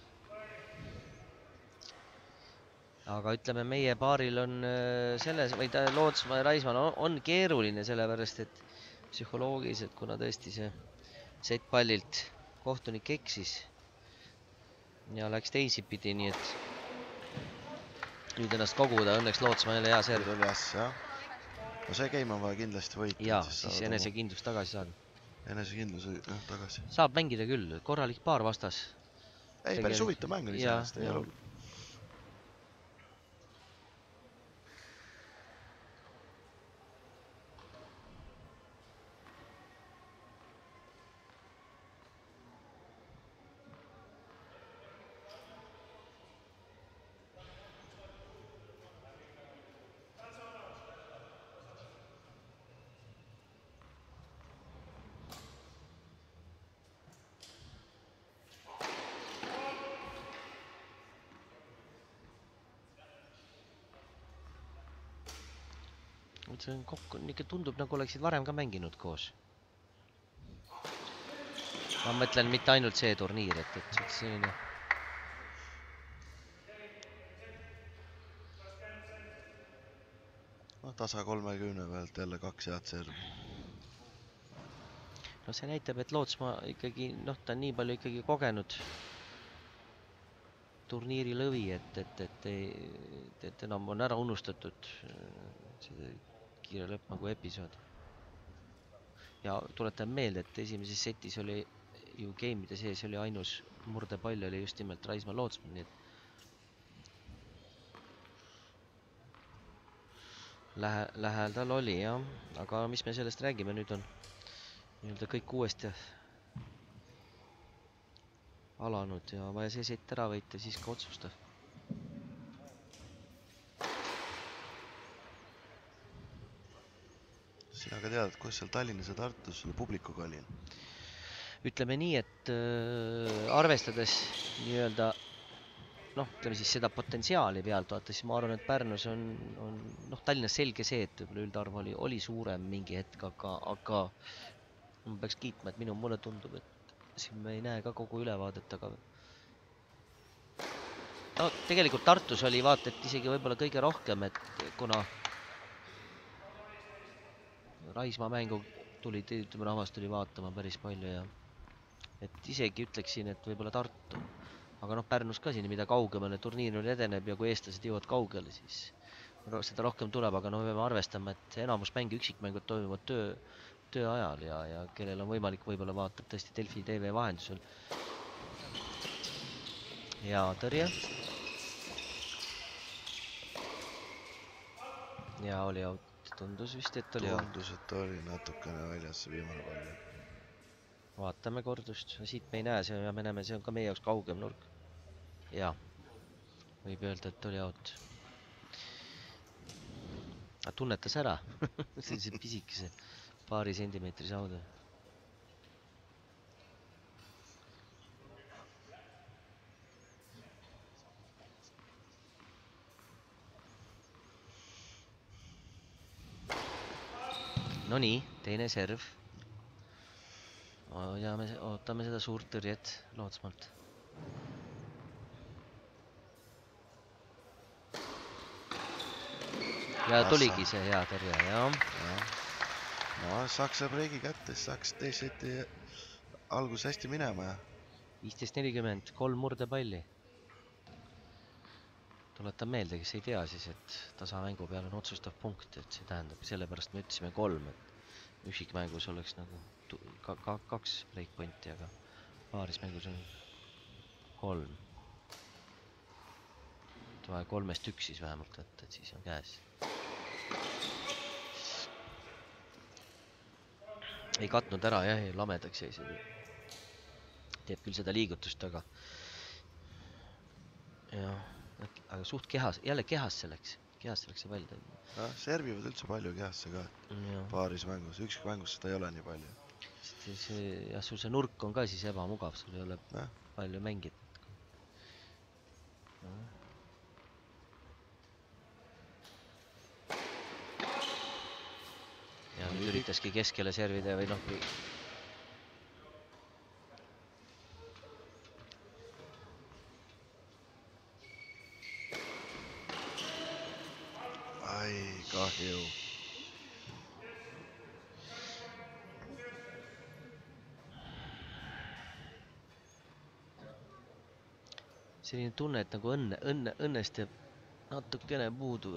Aga ütleme, meie paaril on selles, või ta Lootsmaa ja Raismaa on, on keeruline, sellepärast et psühholoogiliselt, kuna tõesti see sett pallilt kohtunik eksis ja läks teisipidi, nii et nüüd ennast koguda, õnneks Lootsma jälle hea Nüüd serv. oli äss, jah. No see game on vaja kindlasti võita. Ja, siis enesekindlust tagasi saada. Enesekindlus jah, tagasi. Saab mängida küll, korralik paar vastas. Ei, päris huvitav mäng oli ja, sellest, ei ole. See on kokku, ikka tundub nagu oleksid varem ka mänginud koos. Ma mõtlen mitte ainult see turniir, et, et selline... No, tasa kolmekümne pealt jälle kaks head servi. No see näitab, et Lootsma ikkagi, noh, ta on nii palju ikkagi kogenud turniiri lõvi, et, et, et, et, et enam on ära unustatud see kiire lõppmängu episood. Ja tuletan meelde, et esimeses setis oli ju game'ide sees oli ainus murdepall oli just nimelt Raismaa Lootsma, nii et Lähe, lähedal oli, jah. Aga mis me sellest räägime, nüüd on nii-öelda kõik uuesti alanud ja vaja see set ära võita, siis ka otsustab. Sina ka tead, kus seal Tallinnas ja Tartus selle publikuga oli? Ütleme nii, et äh, arvestades nii-öelda, noh, ütleme siis seda potentsiaali pealt vaata, siis ma arvan, et Pärnus on, on noh, Tallinnas selge see, et üldarv oli, oli suurem mingi hetk, aga, aga ma peaks kiitma, et minu mulle tundub, et siin me ei näe ka kogu ülevaadet, aga no tegelikult Tartus oli vaata, et isegi võib-olla kõige rohkem, et kuna Raismaa mängu tuli, ütleme, rahvast tuli vaatama päris palju ja et isegi ütleksin, et võib-olla Tartu, aga noh, Pärnus ka siin, mida kaugemale turniir nüüd edeneb ja kui eestlased jõuavad kaugele, siis seda rohkem tuleb, aga no me peame arvestama, et enamus mänge, üksikmängud toimuvad töö, töö ajal ja, ja kellel on võimalik, võib-olla vaatab tõesti Delfi T V vahendusel. Ja tõrje. Ja oli out. Tundus vist, et oli out. Tundus, et oli natukene väljas see viimane pall. Vaatame kordust. Siit me ei näe, see, me näeme, see on ka meie jaoks kaugem nurk. Ja, võib öelda, et oli out. Aga tunnetas ära. Sellise pisikese paari sentimeetri saude. No nii, teine serv. Ja me ootame seda suurt tõrjet Lootsmalt. Ja tuligi see hea tõrje, jah. Ja. No, saaks see breigi kätte, saaks teiseti algus hästi minema. viisteist nelikümmend, kolm murdepalli. Tuletan meelde, kes ei tea siis, et tasamängu peal on otsustav punkt, et see tähendab, sellepärast me ütlesime kolm, et üksikmängus oleks nagu ka, ka, kaks breakpointi, aga paaris mängus on kolm. Vaja kolmest üks siis vähemalt võtta, et siis on käes. Ei katnud ära, jah, lamedaks jäi see. Teeb küll seda liigutust, aga ja, aga suht kehas, jälle kehas selleks, kehas selleks see pall. Ja, servivad üldse palju kehasse ka, ja. Paaris mängus, ükski mängus seda ei ole nii palju. See, jah, sul see nurk on ka siis ebamugav, sul ei ole ja. Palju mängid. Ja. Ja nüüd üritaski keskele servida või noh, või... Ai, kahju. Selline tunne, et nagu õnne, õnne, õnnest natukene puudu.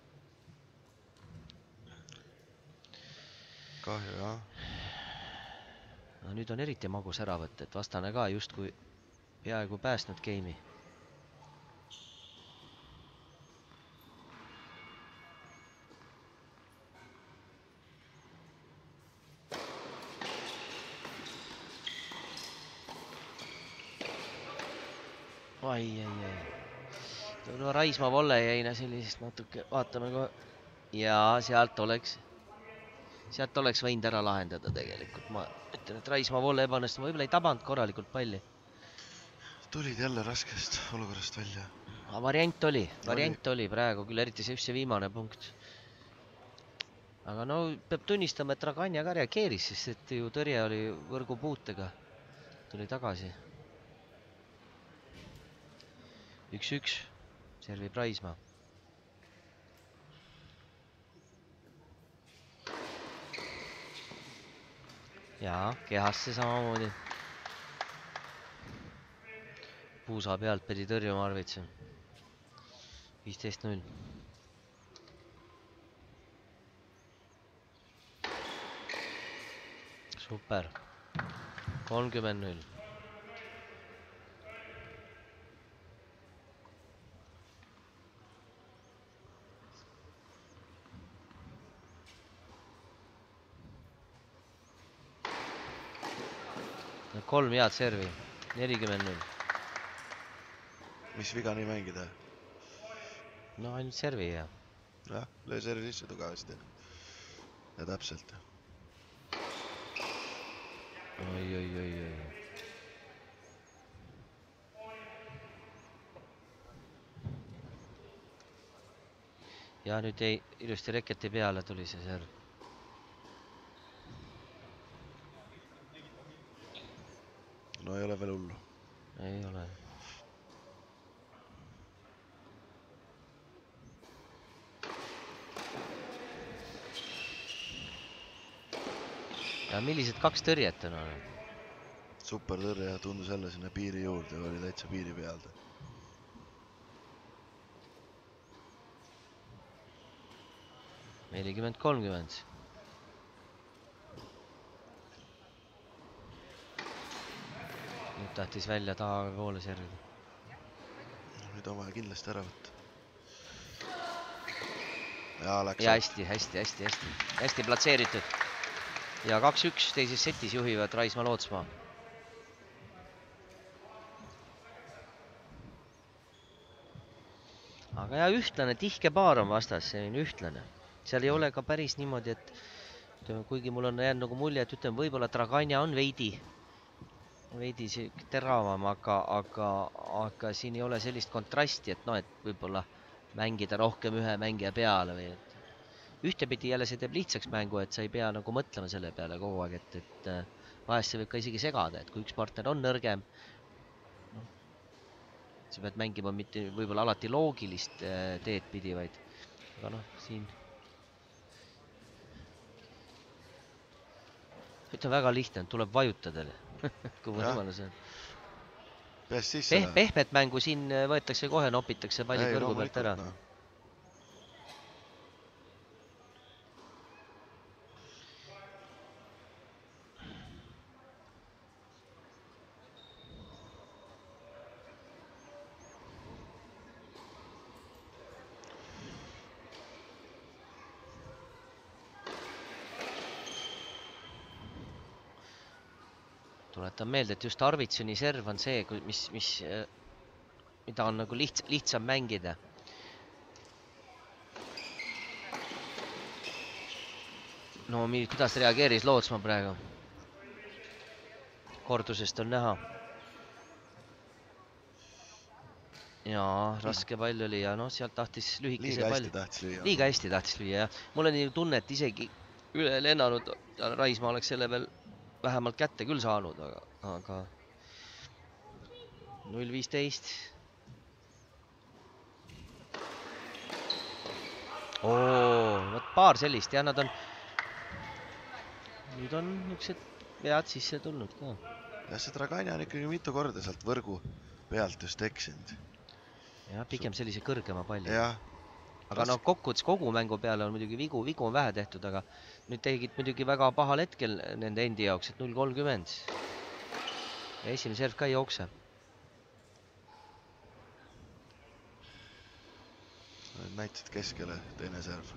Kahju, jah. No nüüd on eriti magus ära võtta, et vastane ka justkui peaaegu päästnud game'i. Ai, ai, ai. No Raismaa volle jäina sellisest natuke, vaatame kohe. Ja sealt oleks, sealt oleks võinud ära lahendada tegelikult. Ma ütlen, et Raismaa volle ebaõnnestu, ma võib-olla ei tabanud korralikult palli. Tulid jälle raskest olukorrast välja. Aga variant oli, variant oli praegu küll, eriti see just see viimane punkt. Aga no peab tunnistama, et Draganja ka reageeris, sest et ju tõrje oli võrgu puutega. Tuli tagasi. üks-üks, servib Raismaa. Jaa, kehasse samamoodi. Puusa pealt pidi tõrjuma Arvitsen. viisteist null. Super. kolmkümmend null. kolm head servi. nelikümmend null. Mis viga nii mängida? No ainult servi ja. Jah, löö servi sisse tugevasti. Ja täpselt. Oi, oi, oi, oi. Ja nüüd jäi ilusti reketi peale tuli see serv. No ei ole veel hullu. Ei ole. Ja millised kaks tõrjet on olnud? Super tõrje tundus jälle sinna piiri juurde, oli täitsa piiri pealde. nelikümmend kolmkümmend. Nüüd tahtis välja taha poole servida. Nüüd on vaja kindlasti ära võtta. Ja läks. Ja hästi, hästi, hästi, hästi. Hästi platseeritud. Ja kaks-üks teises setis juhivad Raismaa Lootsmaa. Aga ja ühtlane, tihke paar on vastas, see on ühtlane. Seal ei ole ka päris niimoodi, et ütleme, kuigi mul on jäänud nagu mulje, et ütleme, võib-olla Draganja on veidi, veidi teravam, aga, aga, aga siin ei ole sellist kontrasti, et no, et võib-olla mängida rohkem ühe mängija peale või et ühtepidi jälle see teeb lihtsaks mängu, et sa ei pea nagu mõtlema selle peale kogu aeg, et, et vahest see võib ka isegi segada, et kui üks partner on nõrgem, no, sa pead mängima mitte võib-olla alati loogilist teed pidi, vaid aga noh, siin ütleme väga lihtne, tuleb vajutada, kui võimalus on. Sisse, Peh, pehmet mängu siin võetakse kohe, nopitakse palli kõrgu pealt ära. No. Tuletan meelde, et just Arvitsoni serv on see, mis, mis, mida on nagu lihts, lihtsam mängida. No kuidas reageeris Lootsmaa praegu? Kordusest on näha. Jaa, raske pall oli ja noh, sealt tahtis lühikese liiga pall. Hästi tahtis lüüa. Liiga hästi tahtis lüüa, jah. Mul on tunne, et isegi üle lennanud ja Raismaa oleks selle veel vähemalt kätte küll saanud, aga, aga null viisteist. Oo, võt paar sellist ja nad on, nüüd on niisugused vead sisse tulnud ka. Ja see Draganja on ikkagi mitu korda sealt võrgu pealt just eksinud. jah, pigem sellise kõrgema palli. jah. aga no kokkuvõttes kogu mängu peale on muidugi vigu, vigu on vähe tehtud, aga nüüd tegid muidugi väga pahal hetkel nende endi jaoks, et null kolmkümmend. ja esimene serv ka ei jookse. Näitasid keskele, teine serv.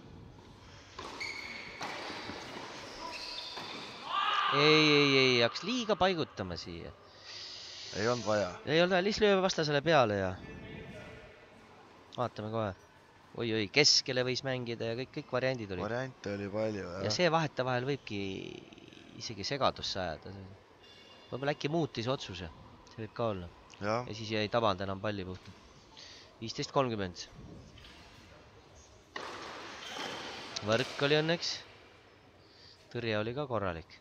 ei, ei, ei, hakkas liiga paigutama siia. Ei olnud vaja. ei olnud vaja, lihtsalt lööme vastasele peale ja vaatame kohe. oi, oi, keskele võis mängida ja kõik, kõik variandid olid. Variante oli palju, jah. ja see vahetevahel võibki isegi segadusse ajada. Võib-olla äkki muutis otsuse. See võib ka olla. Ja. ja siis jäi tabanud enam palli puhtalt. viisteist kolmkümmend. Võrk oli õnneks. Tõrje oli ka korralik.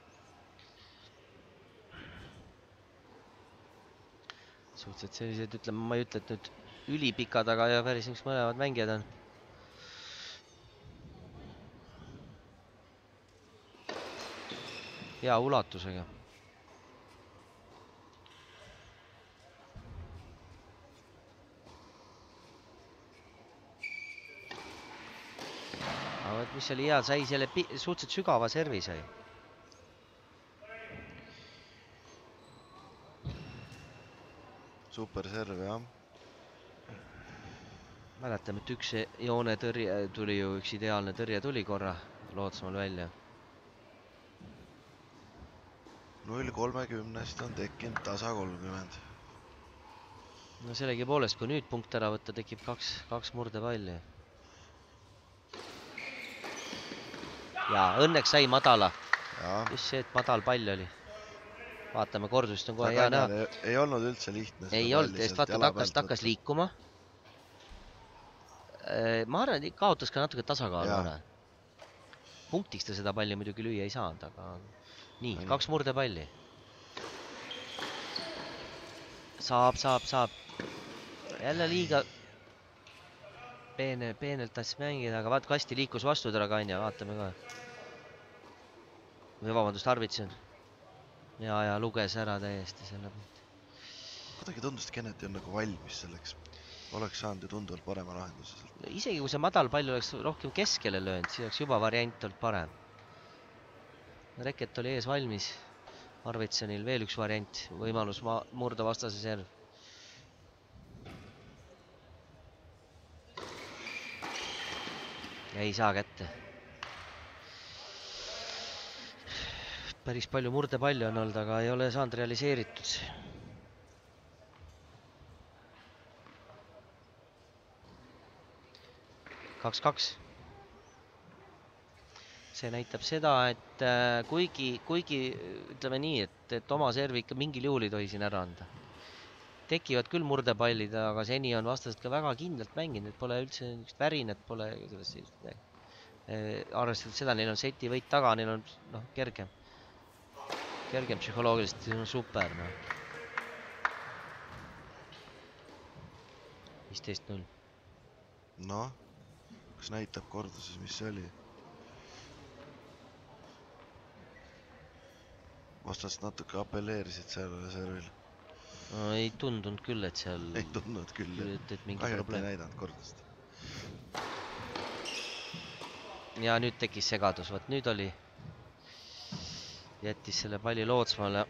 Suhteliselt sellised, ütleme, ma ei ütle, et nüüd ülipikad, aga ja päris üks mõlemad mängijad on. Hea ulatusega. Aga mis oli hea, sai selle suhteliselt sügava servi sai. Super serv, jah. Mäletame, et üks joone tõrje tuli ju, üks ideaalne tõrje tuli korra Lootsmaal välja. null kolmekümnest on tekkinud tasa kolmkümmend. No sellegi poolest, kui nüüd punkt ära võtta, tekib kaks, kaks murdepalli. Ja õnneks sai madala. Ja. Just see, et madal pall oli. Vaatame, kordust on kohe hea näha. Ei olnud üldse lihtne. Ei olnud, sest vaata, takkas, takkas liikuma. Ma arvan, et kaotas ka natuke tasakaalu. Punktiks ta seda palli muidugi lüüa ei saanud, aga nii, kaks murdepalli. Saab, saab, saab. Jälle liiga peene, peenelt tassi mängida, aga vaat kasti liikus vastu Draganja, vaatame ka. Või vabandust, Arvitsen. Ja, ja luges ära täiesti selle punkti. Kuidagi tundus, et Kennedy on nagu valmis selleks. Oleks saanud ju tunduvalt parema lahenduse. Isegi kui see madal pall oleks rohkem keskele löönud, siis oleks juba variant olnud parem. Reket oli ees valmis. Arvitsenil veel üks variant, võimalus murda vastase serv. Ja ei saa kätte. Päris palju murdepalli on olnud, aga ei ole saanud realiseeritud. kaks kaks. See näitab seda, et kuigi, kuigi ütleme nii, et, et oma servi ikka mingil juhul ei tohi siin ära anda. Tekivad küll murdepallid, aga seni on vastased ka väga kindlalt mänginud, et pole üldse niisugust värinat, pole sellest arvestatud seda, neil on seti võit taga, neil on no, kergem. Kergem psühholoogiliselt, see on super. No. viisteist null. No, kas näitab korduses, mis see oli? Vastast natuke apelleerisid sellele servil. No, ei tundunud küll, et seal... Ei tundunud küll. Et, et mingi Kahju, probleem. et ei näidanud kordust. Ja nüüd tekkis segadus. Võt nüüd oli... Jättis selle palli Lootsmaale.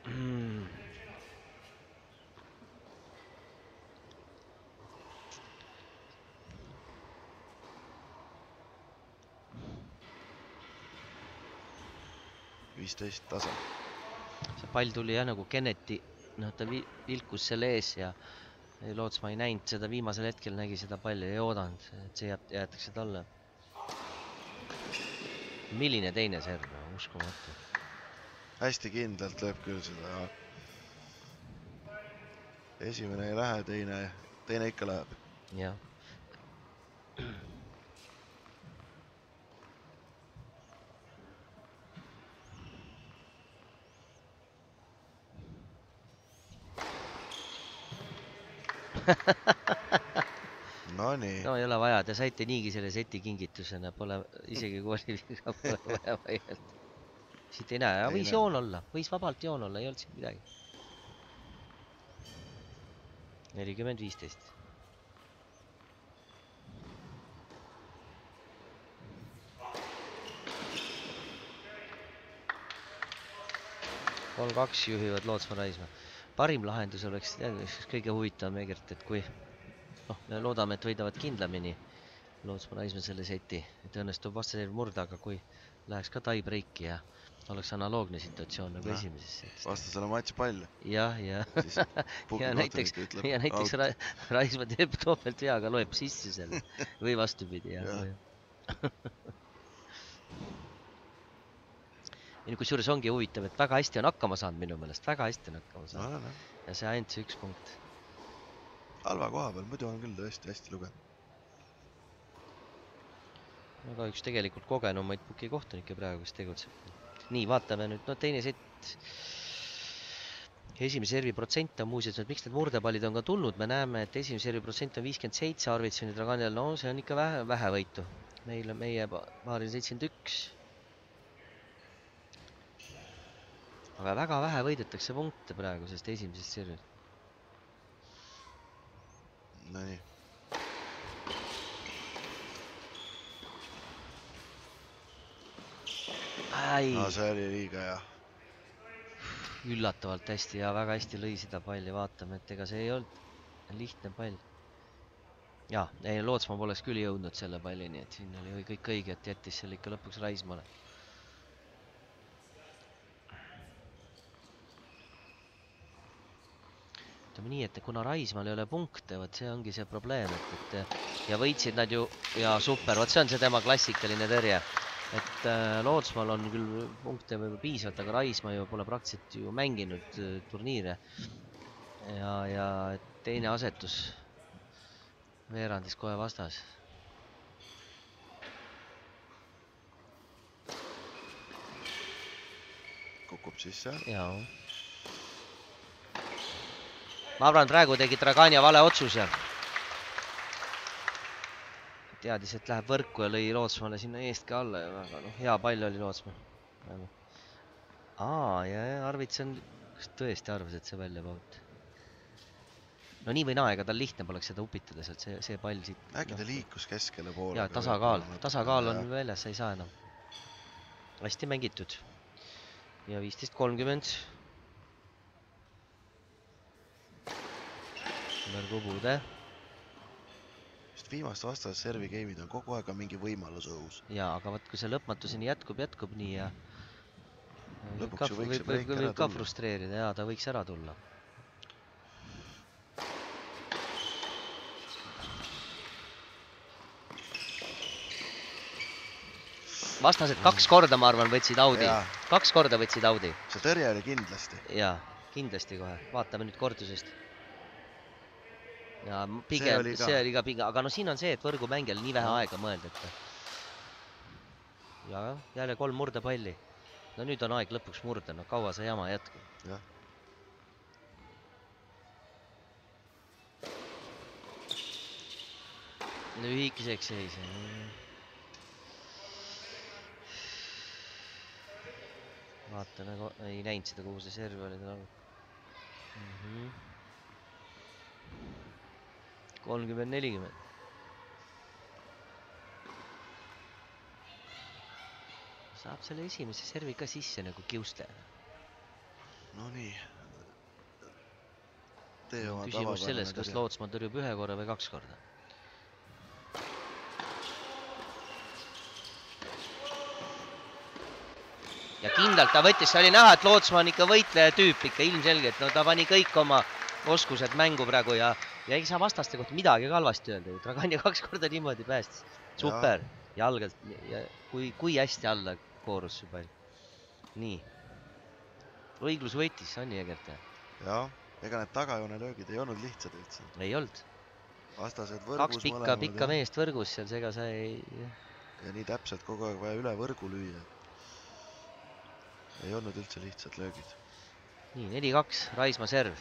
viisteist tasa. See pall tuli jah nagu Kennedy, no ta vilkus selle ees ja Lootsma ei näinud seda, viimasel hetkel nägi seda palli, ei oodanud, et see jäetakse talle. Milline teine serv, uskumatu. Hästi kindlalt lööb küll seda. Esimene ei lähe, teine, teine ikka läheb. Jah. No nii. No ei ole vaja, te saite niigi selle seti kingitusena, pole isegi kooli viga pole vaja vaielda. Siit ei näe, võis joon olla, võis vabalt joon olla, ei olnud siin midagi. nelikümmend viisteist. kolm kaks juhivad Lootsma Raismaa. Parim lahendus oleks kõige huvitavam Egert, et kui noh, me loodame, et võidavad kindlamini Lootsma Raismaa selle seti, et õnnestub vastaserv murda, aga kui läheks ka tie-breaki ja oleks analoogne situatsioon nagu Jah. esimeses setis. Vastasele matš pall. Jah, ja, Siis ja puhkukohtunik näiteks, ütleb, ja näiteks out. Ra Raismaa teeb topelt veaga, loeb sisse selle või vastupidi. Ja, Jah. ja kui suures ongi huvitav, et väga hästi on hakkama saanud minu meelest, väga hästi on hakkama No, saanud. no, no. Ja see ainult see üks punkt. Halva koha peal, muidu on küll tõesti hästi lugenud. Aga üks tegelikult kogenumaid puki kohtunikke praegu, kes tegutseb. Nii, vaatame nüüd, no teine set. Esimese servi protsent on muuseas, et miks need murdepallid on ka tulnud, me näeme, et esimese servi protsent on viiskümmend seitse, Arvitsoni Draganial, no see on ikka vähe, vähe võitu. Meil on meie paaril seitsekümmend üks. Aga väga vähe võidetakse punkte praegu, sest esimesest servist. No nii. Ai, No see oli liiga hea. üllatavalt hästi ja väga hästi lõi seda palli, vaatame, et ega see ei olnud lihtne pall. Ja, ei, Lootsmaa poleks küll jõudnud selle pallini, et siin oli kõik õige, et jättis selle ikka lõpuks Raismaale. Ütleme nii, et kuna Raismaal ei ole punkte, võt see ongi see probleem, et, et ja võitsid nad ju, ja super, võt see on see tema klassikaline tõrje. Et äh, Lootsmaal on küll punkte võib piisavalt, aga Raismaa ju pole praktiliselt ju mänginud äh, turniire. Ja, ja teine asetus veerandis kohe vastas. Kukub sisse. Jaa. Ma arvan, praegu tegi Draganja vale otsuse. Teadis, et läheb võrku ja lõi Lootsmaale sinna eest ka alla. Ja väga, no, hea pall oli Lootsmaa. Aa, ja, ja Arvitsen kas tõesti arvas, et see välja paut. No nii või naa, ega tal lihtne poleks seda upitada sealt, see, see pall siit. Äkki ta liikus keskele poole. Jaa, tasakaal. Tasakaal on väljas, ei saa enam. Hästi mängitud. Ja viisteist kolmkümmend. Märgu puude. Just viimast vastase servi game'id on kogu aeg mingi võimalus õhus. Jaa, aga võt, kui see lõpmatuseni jätkub, jätkub nii ja Lõpuks ju võiks see break ära võib ka tulla. frustreerida, jaa, ta võiks ära tulla. Vastased kaks korda, ma arvan, võtsid Audi. Jaa. Kaks korda võtsid Audi. See tõrje oli kindlasti. Jaa, kindlasti kohe. Vaatame nüüd kordusest. Ja pigem, See oli ka. see oli ka pigem, aga no siin on see, et võrgumängijal nii vähe aega mõelda, et ja jälle kolm murdepalli. No nüüd on aeg lõpuks murda, no kaua see jama jätkub. Jah. Lühikeseks jäi see. Vaatame, ei näinud seda, kuhu see serv oli. kolmkümmend nelikümmend. Saab selle esimese servi ka sisse nagu kiuste. No nii. Tee oma Küsimus selles, kas Lootsmaa tõrjub ühe korra või kaks korda. Ja kindlalt ta võttis, see oli näha, et Lootsmaa on ikka võitleja tüüp ikka ilmselgelt. No ta pani kõik oma oskused mängu praegu ja, ja ei saa vastaste kohta midagi halvasti öelda. Draganja kaks korda niimoodi päästis. Super. Jalgalt. Ja kui, kui hästi alla koorus see pall. Nii. Õiglus võitis, on nii Egert? Jaa, ega need tagajoone löögid ei olnud lihtsad üldse. Ei olnud. Vastased võrgus Kaks pikka, pikka meest võrgus seal, seega sa ei... Ja nii täpselt kogu aeg vaja üle võrgu lüüa. Ei olnud üldse lihtsad löögid. Nii, neli kaks, Raismaa serv.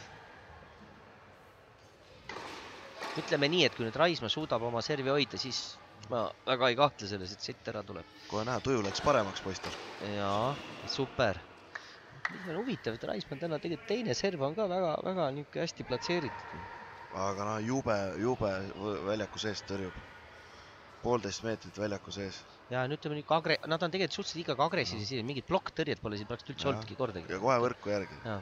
Ütleme nii, et kui nüüd Raismaa suudab oma servi hoida, siis ma väga ei kahtle selles, et sitt ära tuleb. Kohe näha, tuju läks paremaks poistel. Jaa, super. Mis on huvitav, et Raismaa täna tegelikult teine serv on ka väga, väga niisugune hästi platseeritud. Aga no jube, jube väljaku seest tõrjub. poolteist meetrit väljaku sees. ja nüüd ütleme nüüd agre-, nad on tegelikult suhteliselt liiga agressiivsed siin, mingid plokktõrjed pole siin praktiliselt üldse Ja. olnudki kordagi. Ja kohe võrku järgi. Ja.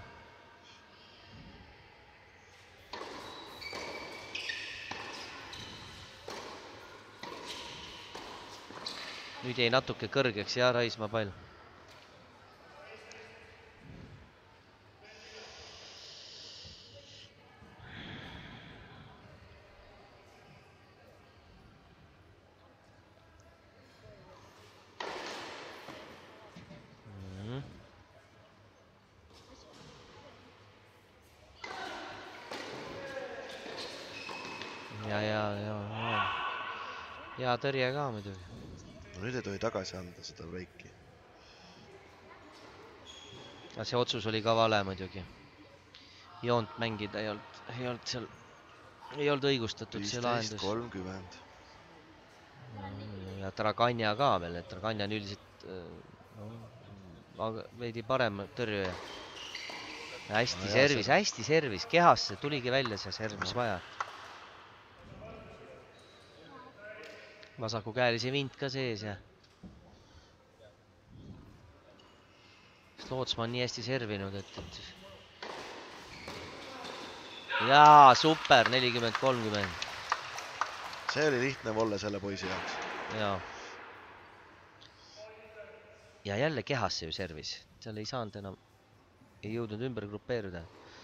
Nüüd jäi natuke kõrgeks ja Raismaa pall. Ja, ja, ja, ja. Ja tõrje ka muidugi. No nüüd ei tohi tagasi anda seda breiki. Ja see otsus oli ka vale muidugi. Joont mängida ei olnud, ei olnud seal, ei olnud õigustatud see lahendus. viisteist kolmkümmend. Ja Draganja ka veel, et Draganja on üldiselt no, veidi parem tõrjuja. Hästi No servis, see... hästi servis, kehasse tuligi välja see serv, mis vaja. Vasaku käelisi vint ka sees ja Lootsma on nii hästi servinud, et, et... jaa, super, nelikümmend kolmkümmend. See oli lihtne volle selle poisi jaoks. Jaa. Ja jälle kehasse ju servis. Seal ei saanud enam, ei jõudnud ümber grupeeruda.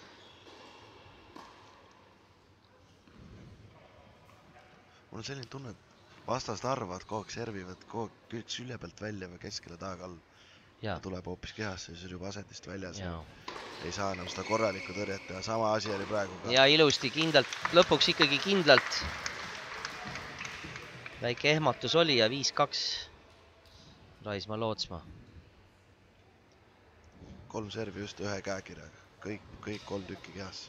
Mul on selline tunne, et vastast arvad, kogu aeg servivad, kogu aeg kõik sülje pealt välja või keskele taga all. Ja tuleb hoopis kehasse ja siis juba asendist väljas. Ja. Ei saa enam seda korralikku tõrjet teha. Sama asi oli praegu ka. Ja ilusti kindlalt, lõpuks ikkagi kindlalt. Väike ehmatus oli ja viis kaks Raismaa Lootsma. Kolm servi just ühe käekirjaga. Kõik, kõik kolm tükki kehasse.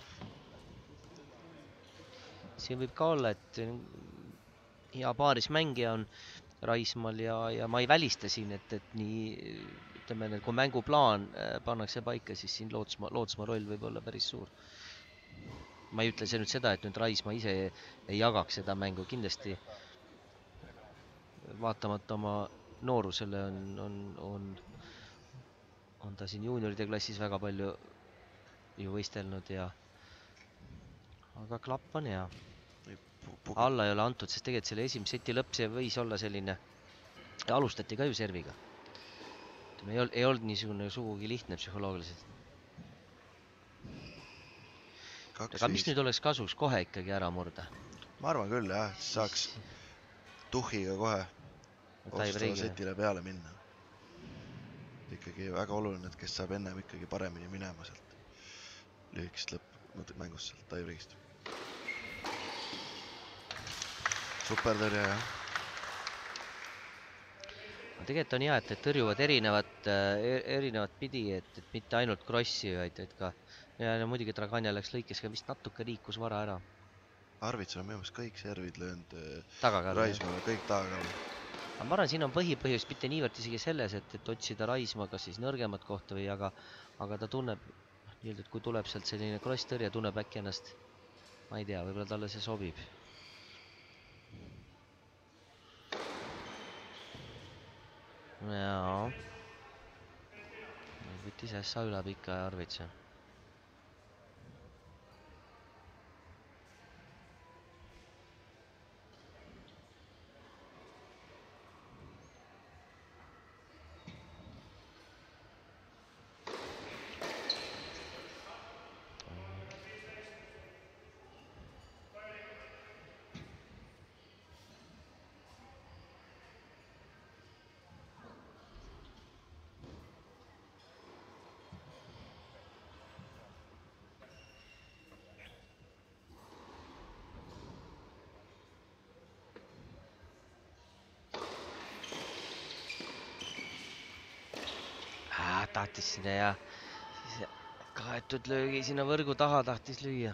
Siin võib ka olla, et hea paaris mängija on Raismaal ja, ja ma ei välista siin, et, et nii, ütleme, kui mänguplaan pannakse paika, siis siin Lootsma, Lootsma roll võib olla päris suur. Ma ei ütle see nüüd seda, et nüüd Raismaa ise ei jagaks seda mängu. Kindlasti vaatamata oma noorusele on, on, on, on ta siin juunioride klassis väga palju ju võistelnud ja aga klapp on hea. Alla ei ole antud, sest tegelikult selle esimese seti lõpp see võis olla selline ja alustati ka ju serviga. Ei, ol, ei olnud niisugune sugugi lihtne psühholoogiliselt. Aga mis nüüd oleks kasuks kohe ikkagi ära murda? Ma arvan küll, jah. Saaks tuhiga kohe otsustava setile peale minna. Ikkagi väga oluline, et kes saab ennem ikkagi paremini minema sealt lühikest lõpp mängust sealt taivriigist. Super tõrje, jah. Tegelikult on hea, et tõrjuvad erinevat, erinevat pidi, et, et mitte ainult krossi, vaid et ka ja muidugi Draganja läks lõikes ka vist natuke liikus vara ära. Arvitsul on minu meelest kõik servid löönud Raismaale, kõik tagakall. Aga ma arvan, siin on põhipõhjus mitte niivõrd isegi selles, et, et otsida Raismaa kas siis nõrgemat kohta või aga, aga ta tunneb, et kui tuleb sealt selline kross tõrje, tunneb äkki ennast, ma ei tea, võib-olla talle see sobib. Jaa. Võttis ässa üle pika ja Arvitsa. Tahtis sinna ja kaetud löögi sinna võrgu taha tahtis lüüa.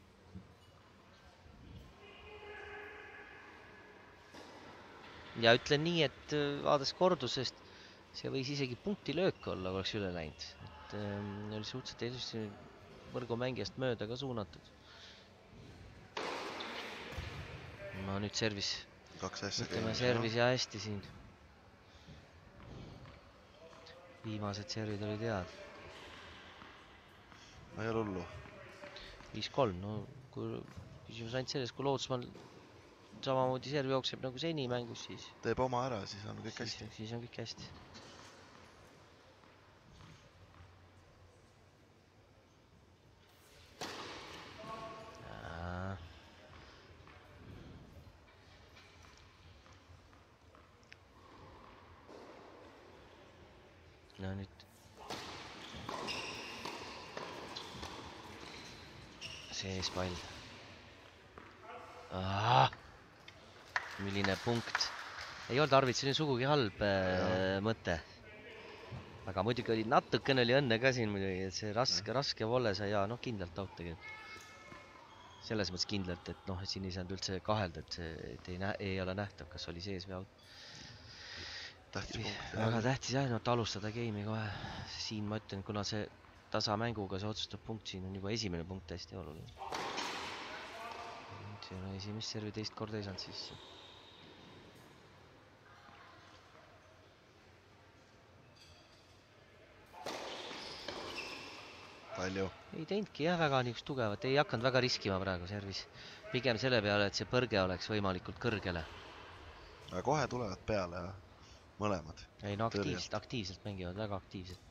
Ja ütlen nii, et vaades kordusest see võis isegi punkti löök olla, oleks üle läinud. Et ähm, oli suhteliselt võrgu mängijast mööda ka suunatud. No nüüd servis kaks asja ütleme servis ja hästi siin. Viimased servid olid head. No ei ole hullu. viis kolm, no kui küsimus ainult selles, kui Lootsmaal samamoodi serv jookseb nagu seni mängus, siis teeb oma ära, siis on kõik siis, hästi. siis on kõik hästi. No nüüd sees pall. Ah, milline punkt. Ei olnud Arvitsil sugugi halb äh, mõte. Aga muidugi oli natukene oli õnne ka siin muidugi, et see raske, raske volle sai ja noh, kindlalt out tegelikult. Selles mõttes kindlalt, et noh, et siin ei saanud üldse kahelda, et see et ei, nä ei ole nähtav, kas oli sees või out. Tähtis punkt. Väga tähtis jah, no alustada game'i kohe. Siin ma ütlen, kuna see tasamänguga see otsustab punkt, siin on juba esimene punkt hästi oluline. Nüüd ei ole esimest servi teist korda ei saanud sisse. Palju. Ei teinudki jah väga niisugust tugevat, ei hakanud väga riskima praegu servis. Pigem selle peale, et see põrge oleks võimalikult kõrgele. Aga kohe tulevad peale ja mõlemad. Ei no aktiivselt, aktiivselt mängivad, väga aktiivselt.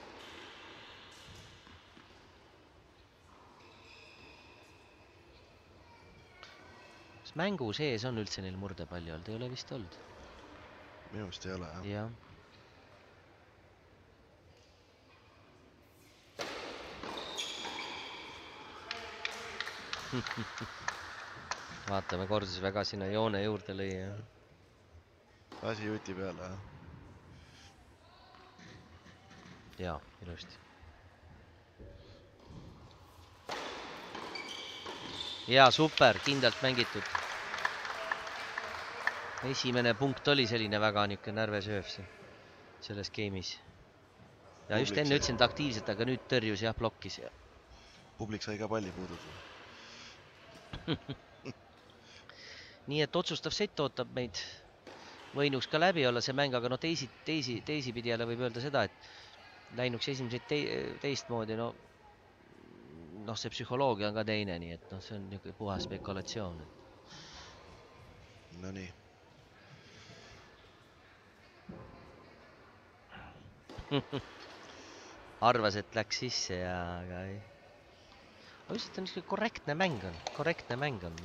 Kas mängu sees on üldse neil murdepalli olnud? Ei ole vist olnud. Minu vist ei ole jah. Jah. Vaatame, kordas väga sinna joone juurde lõi. Asi juti peale, jah. Jaa, ilusti. Jaa, super, kindlalt mängitud. Esimene punkt oli selline väga niisugune närvesööv selles game'is. Ja just enne ütlesin aktiivselt, aga nüüd tõrjus jah, blokkis. Publik sai ka palli puudutada. Nii et otsustav sett ootab meid. Võinuks ka läbi olla see mäng, aga no teisi, teisi, teisi pidi jälle võib öelda seda, et läinuks esimesed te, teistmoodi, no, noh, see psühholoogia on ka teine, nii et noh, see on niisugune puhas spekulatsioon. No nii. Arvas, et läks sisse ja aga ei. Aga vist on niisugune korrektne mäng on, korrektne mäng on.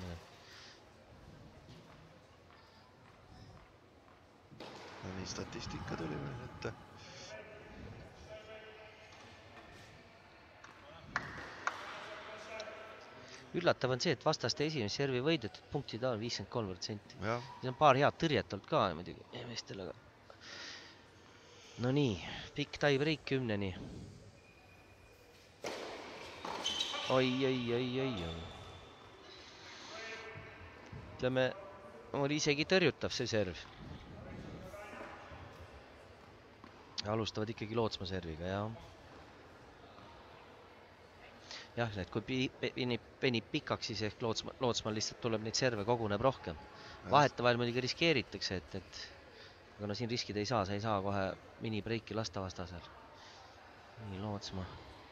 No nii, statistika tuli meil ette. Üllatav on see, et vastaste esimese servi võidetud punktid on viiskümmend kolm protsenti. See on paar head tõrjet olnud ka muidugi meestel, aga no nii, pikk tie-break kümneni. Oi, oi, oi, oi, oi. Ütleme, oli isegi tõrjutav see serv. Alustavad ikkagi Lootsma serviga, jah. Jah, et kui penib pikaks, siis ehk Lootsmaal lihtsalt tuleb neid serve, koguneb rohkem. Vahetavahel muidugi riskeeritakse, et, et aga no siin riskida ei saa, sa ei saa kohe mini-breiki lasta vastasel. Nii, Lootsma.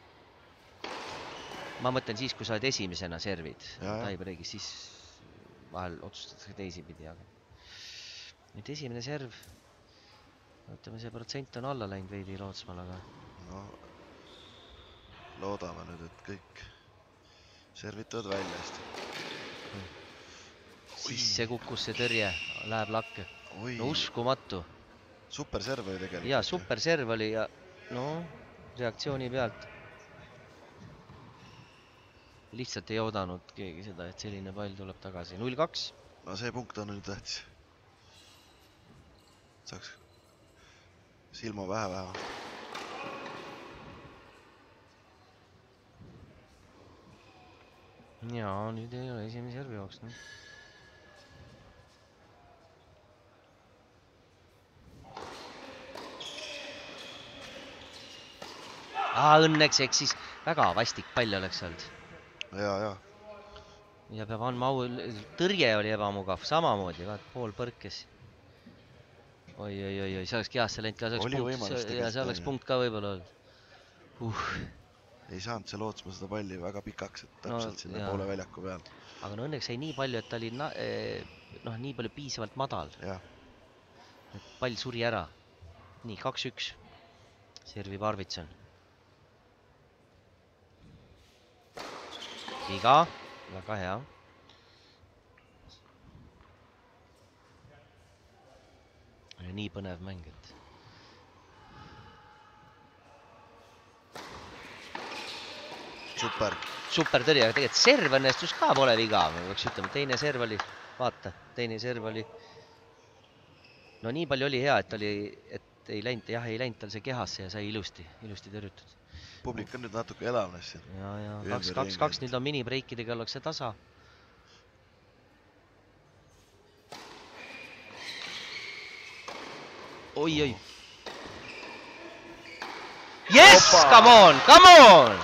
Ma mõtlen siis, kui sa oled esimesena servid tie-breakis, siis vahel otsustatakse teisi pidi, aga nüüd esimene serv, ütleme, see protsent on alla läinud veidi Lootsmaal, aga no loodame nüüd, et kõik servitavad välja hästi. Sisse kukkus see tõrje, läheb lakke. No uskumatu. Super serv oli tegelikult. Jaa, super serv oli ja no reaktsiooni pealt lihtsalt ei oodanud keegi seda, et selline pall tuleb tagasi. null kaks. No see punkt on nüüd tähtis. Saaks silma vähe vähe. Jaa, nüüd ei ole esimene servi jooksnud. Aa, õnneks, eks siis väga vastik pall oleks olnud. Jaa, jaa. ja peab andma au, tõrje oli ebamugav, samamoodi, vaat pool põrkes. Oi, oi, oi, oi, see oleks kehasse läinud ka, see oleks Oli punkt, võimalus see, ja see oleks tegelikult, punkt ka võib-olla olnud. Uh. Ei saanud see Lootsma seda palli väga pikaks, et No, täpselt sinna jaa. poole väljaku peal. Aga no õnneks sai nii palju, et ta oli na noh, nii palju piisavalt madal. Jah. Et pall suri ära. Nii, kaks üks. Servib Arvidsson. Viga, väga hea. Ja nii põnev mäng, et Super. Super tõrje, aga tegelikult serv õnnestus ka, pole viga. Ma võiks ütlema, teine serv oli, vaata, teine serv oli. No nii palju oli hea, et oli, et ei läinud, jah, ei läinud tal see kehasse ja sai ilusti, ilusti tõrjutud. Publik on nüüd natuke elavnes siin. Ja, ja, kaks, kaks, kaks, nüüd on minibreikidega ollakse tasa. Oi, oi. Yes, come on, come on!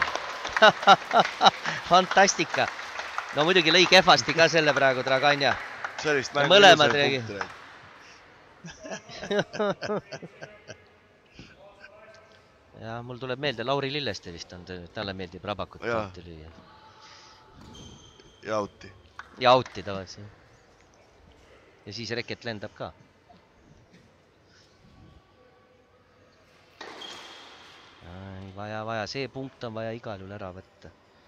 Fantastika. No muidugi lõi kehvasti ka selle praegu Draganja. Sellist mängu mõlemad regi. Ja mul tuleb meelde, Lauri Lilleste vist on, talle meeldib rabakut pauti lüüa. Ja auti. Ja auti tavalisi. Ja siis reket lendab ka. Ai, vaja, vaja, see punkt on vaja igal juhul ära võtta.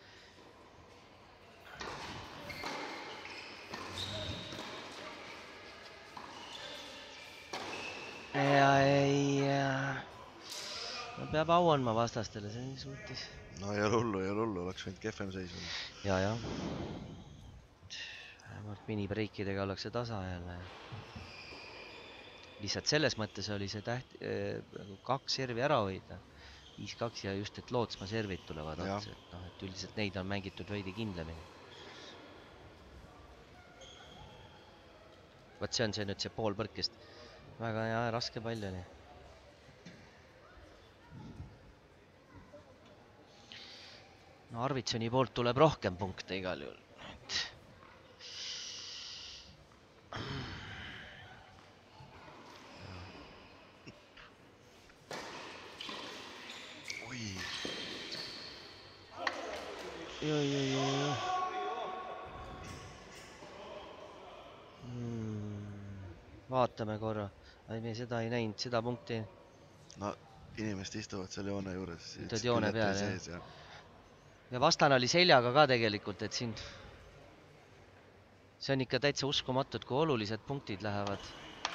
Ja ei, no peab au andma vastastele, see on suutis. No ei ole hullu, ei ole hullu, oleks võinud kehvem seis. Ja, ja. Vähemalt minibreikidega ollakse tasa jälle. Lihtsalt selles mõttes oli see täht, kaks servi ära hoida. viis kaks ja just, et Lootsma servid tulevad otsa. Et, no, et üldiselt neid on mängitud veidi kindlamini. Vaat see on see nüüd see pool põrkest. Väga hea, raske pall oli. No Arvitsoni poolt tuleb rohkem punkte igal juhul. Oi. Joi, joi, joi. Hmm. Vaatame korra. Ei, me seda ei näinud, seda punkti. No inimesed istuvad seal joone juures. Ütled joone peal, sees, jah. Ja vastane oli seljaga ka tegelikult, et siin see on ikka täitsa uskumatud, kui olulised punktid lähevad.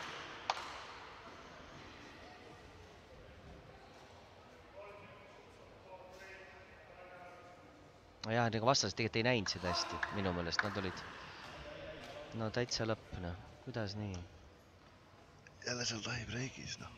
No jah, nagu vastas tegelikult ei näinud seda hästi, minu meelest nad olid. No täitsa lõpp, noh. Kuidas nii? Jälle seal taibreigis, noh.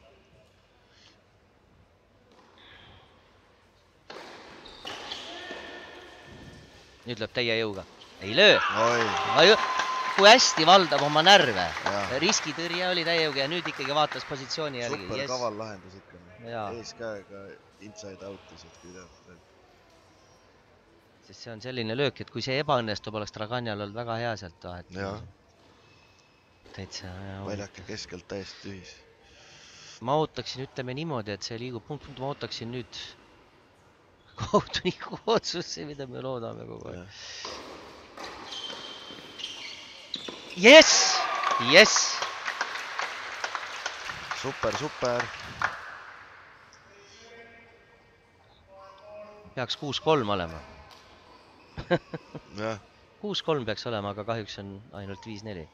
Nüüd lööb teie jõuga. Ei löö! Oi. Kui hästi valdab oma närve. Ja. Riskitõrje oli täie jõuga ja nüüd ikkagi vaatas positsiooni järgi. Super yes. Kaval lahendus ikka. Ja. Ees käega inside out lihtsalt küljalt. Sest see on selline löök, et kui see ebaõnnestub, oleks Draganjal olnud väga hea sealt vahet. Ja. Täitsa. Väljake keskelt täiesti tühis. Ma ootaksin, ütleme niimoodi, et see liigub punkt, punkt. Ma ootaksin nüüd kohtuniku otsusse, mida me loodame kogu aeg. Yes! Yes! Super, super. Peaks kuus kolm olema. Ja. kuus kolm peaks olema, aga kahjuks on ainult viis neli.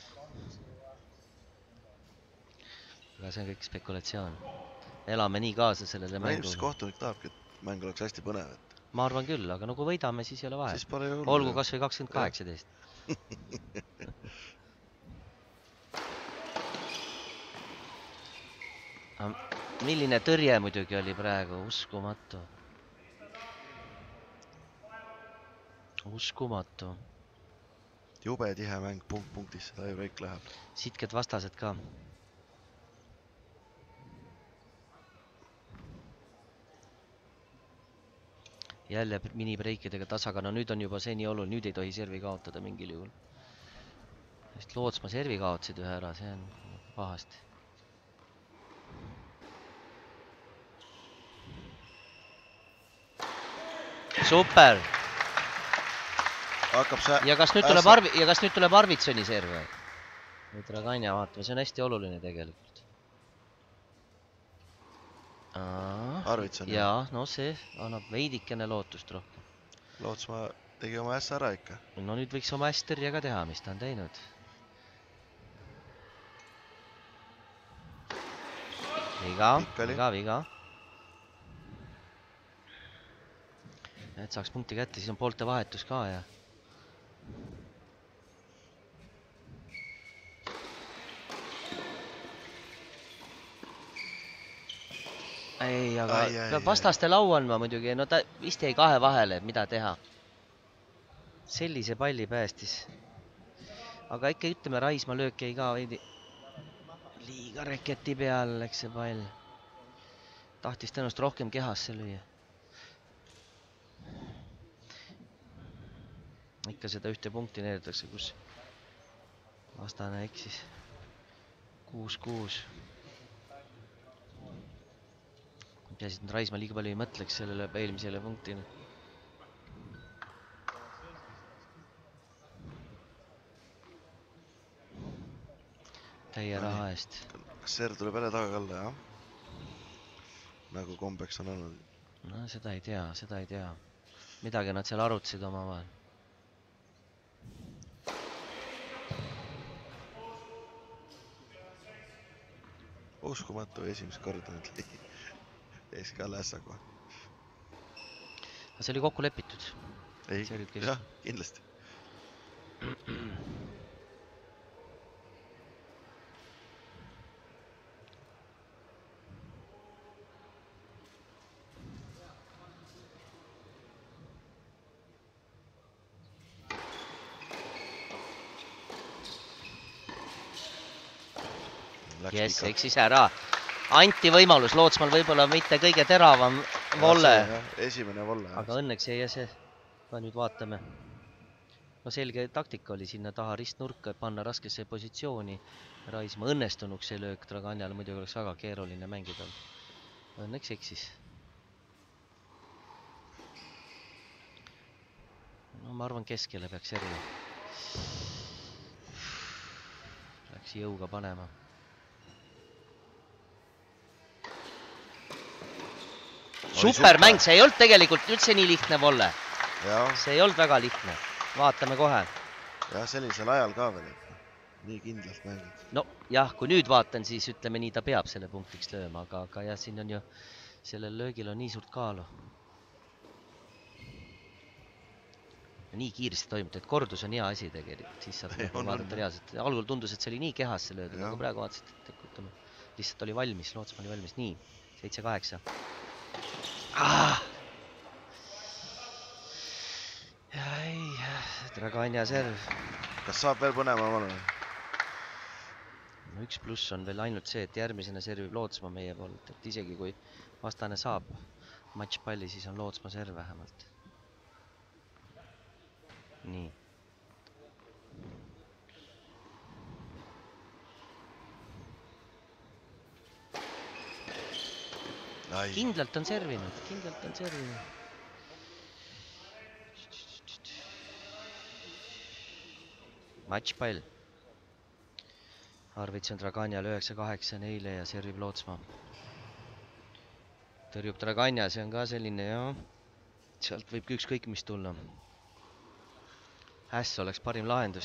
Aga see on kõik spekulatsioon. Elame nii kaasa sellele Ma mängu. ilmselt kohtunik tahabki, et mäng oleks hästi põnev. Et... Ma arvan küll, aga no kui võidame, siis ei ole vahe. Siis pole ju olgu kas või kakskümmend kaheksateist. Milline tõrje muidugi oli praegu, uskumatu. Uskumatu. Jube tihe mäng, punkt punktis, seda ju kõik läheb. Sitked vastased ka. jälle minibreikidega tasakana, nüüd on juba see nii oluline, nüüd ei tohi servi kaotada mingil juhul. Sest Lootsma servi kaotsid ühe ära, see on pahasti. Super! Hakkab see... Ja kas nüüd tuleb, Arvi, ja kas nüüd tuleb Arvitsoni serve? Nüüd Draganja vaatame, see on hästi oluline tegelikult. Aa, Arvitson. Jaa, no see annab veidikene lootust rohkem. Lootsma tegi oma ässa ära ikka. No nüüd võiks oma ästerja ka teha, mis ta on teinud. Viga, viga, viga. Et saaks punkti kätte, siis on poolte vahetus ka ja ei, aga ai, ai, peab vastaste lau andma muidugi, no ta vist jäi kahe vahele, mida teha. Sellise palli päästis. Aga ikka ütleme, Raismaa löök jäi ka veidi liiga reketi peal, läks see pall. Tahtis tõenäoliselt rohkem kehasse lüüa. Ikka seda ühte punkti neeritakse, kus vastane eksis. kuus kuus. Peaasi, et Raismaa liiga palju ei mõtleks sellele eelmisele punktile. Täie raha eest. Kas serv tuleb jälle taga kalla, jah? Nagu kombeks on olnud. No seda ei tea, seda ei tea. Midagi nad seal arutsid oma vahel. Uskumatu esimest korda nüüd ligi. Eeska lässa kohe. See oli kokku lepitud. Ei, jah, kindlasti. Yes, eksis ära. Anti võimalus, Lootsmaal võib-olla mitte kõige teravam volle. Esimene volle. Aga õnneks jäi see, ka nüüd vaatame. No selge taktika oli sinna taha ristnurka, et panna raskesse positsiooni. Raismaa õnnestunuks see löök, Draganjal muidugi oleks väga keeruline mängida. Õnneks eksis. No ma arvan, keskele peaks järgi. Läks jõuga panema. Super mäng, see ei olnud tegelikult üldse nii lihtne volle. See ei olnud väga lihtne. Vaatame kohe. Jah, sellisel ajal ka veel. Nii kindlalt mängid. No jah, kui nüüd vaatan, siis ütleme nii, ta peab selle punktiks lööma, aga, aga jah, siin on ju, sellel löögil on nii suurt kaalu. Nii kiiresti toimub, et kordus on hea asi tegelikult. Siis saab vaadata reaalselt. Algul tundus, et see oli nii kehasse löödud, aga praegu vaatasid, et ütleme, lihtsalt oli valmis, Lootsmaa oli valmis. Nii, seitse kaheksa. Ah! Ja ei, Draganja serv. Kas saab veel põnema omale? No üks pluss on veel ainult see, et järgmisena servib Lootsmaa meie poolt. Et isegi kui vastane saab matšpalli, siis on Lootsmaa serv vähemalt. Nii. Ai. Kindlalt on servinud, kindlalt on servinud. Matšpall. Arvitson Draganjal üheksa kaheksa neile ja servib Lootsmaa. Tõrjub Draganja, see on ka selline, jah. Sealt võib ükskõik mis tulla. Äss oleks parim lahendus.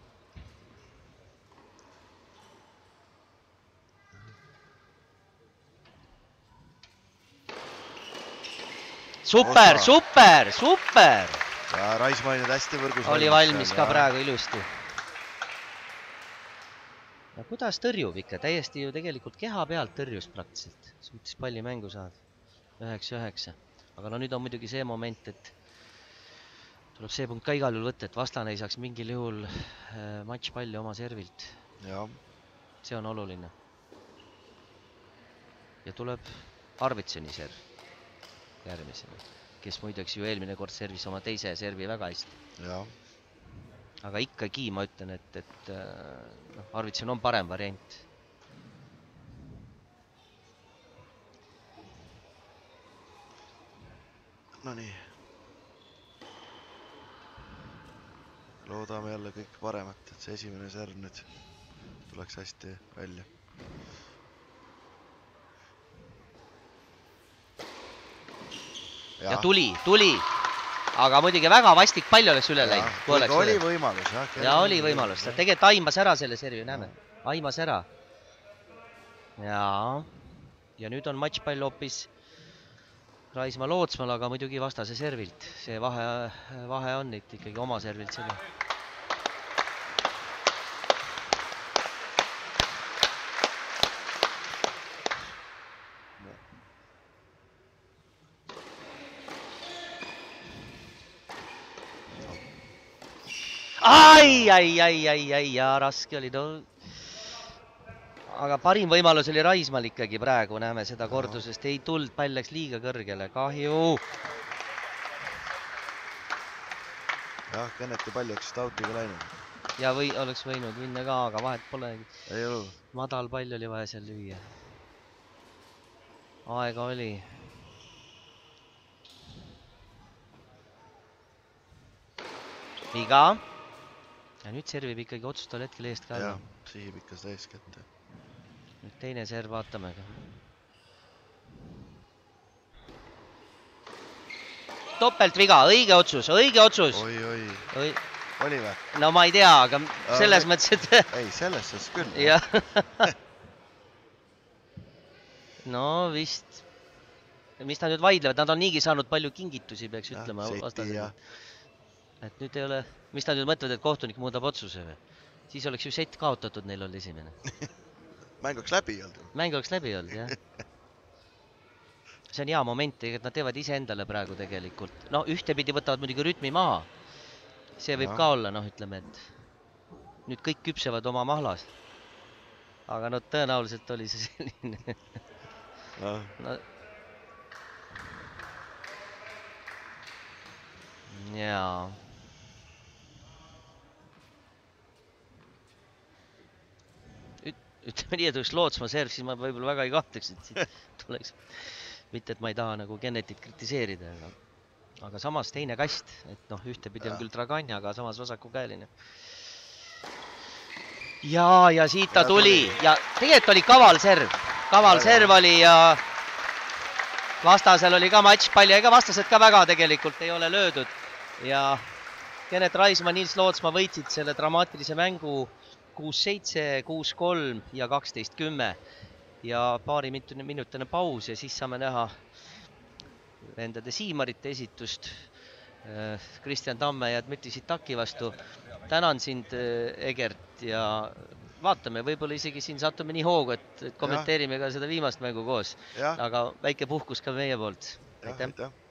Super, super, super! Ja Raismaa nüüd hästi võrgus. Oli valmis ka praegu ilusti. Ja kuidas tõrjub ikka? Täiesti ju tegelikult keha pealt tõrjus praktiliselt. Suutis palli mängu saada. üheksa üheksa. Aga no nüüd on muidugi see moment, et tuleb see punkt ka igal juhul võtta, et vastane ei saaks mingil juhul matšpalli oma servilt. Ja. See on oluline. Ja tuleb Arvitsoni serv järgmisena. kes muideks ju eelmine kord servis oma teise servi väga hästi. Jaa. Aga ikkagi ma ütlen, et, et no, Arvidsson on parem variant. No nii. Loodame jälle kõik paremat, et see esimene serv nüüd tuleks hästi välja. Ja, ja tuli, tuli. Aga muidugi väga vastik palju oleks üle läinud. Kuigi oli üle. Võimalus. Ja, ja oli võimalus. Ta tegelikult aimas ära selle servi, näeme. Aimas ära. Ja, ja nüüd on matšpall hoopis Raismaa Lootsmaal, aga muidugi vastase servilt. See vahe, vahe on nüüd ikkagi oma servilt selle. Ai, ai, ai, ai, ai, ja raske oli. No. Aga parim võimalus oli Raismaal ikkagi praegu, näeme seda kordusest. Ei tuld, pall läks liiga kõrgele, kahju. Jah, Kenneti pall oleks stautiga läinud. Ja või oleks võinud minna ka, aga vahet pole. Ei ole. Madal pall oli vaja seal lüüa. Aega oli. Viga. Ja nüüd servib ikkagi otsustal hetkel eest ka. Jah, sihib ikka seda eest kätte. Nüüd teine serv vaatame. Topelt viga, õige otsus, õige otsus. Oi, oi. oi. Oli või? No ma ei tea, aga selles mõttes, et... Ei, selles sest küll. Jah. No vist. Mis ta nüüd vaidlevad? Nad on niigi saanud palju kingitusi, peaks ja, ütlema. Ja. Et nüüd ei ole... Mis ta nüüd mõtlevad, et kohtunik muudab otsuse või? Siis oleks ju sett kaotatud, neil oli esimene. Mäng oleks läbi olnud. Mäng oleks läbi olnud, jah. See on hea moment, et nad teevad ise endale praegu tegelikult. No ühtepidi võtavad muidugi rütmi maha. See võib ja. Ka olla, noh ütleme, et nüüd kõik küpsevad oma mahlas. Aga no tõenäoliselt oli see selline. Ja. No. Jaa. Ütleme nii, et oleks Lootsmaa serv, siis ma võib-olla väga ei kahteks, et siit tuleks. Mitte, et ma ei taha nagu Kennetit kritiseerida. Aga, aga samas teine kast, et noh, ühtepidi on küll Draganja, aga samas vasakukäeline. Ja, ja siit ta tuli. Ja tegelikult oli kaval serv. Kaval serv oli ja vastasel oli ka matšpall ja ega vastased ka väga tegelikult ei ole löödud. Ja Kennet Raismaa, Nils Lootsmaa võitsid selle dramaatilise mängu kuus seitse, kuus kolm ja kaksteist kümme ja paari minutine paus ja siis saame näha vendade Siimarite esitust Kristjan Tamme ja Dmitri Sitaki vastu. Tänan sind, Egert, ja vaatame, võib-olla isegi siin satume nii hoogu, et kommenteerime ka seda viimast mängu koos. Ja. Aga väike puhkus ka meie poolt. Aitäh!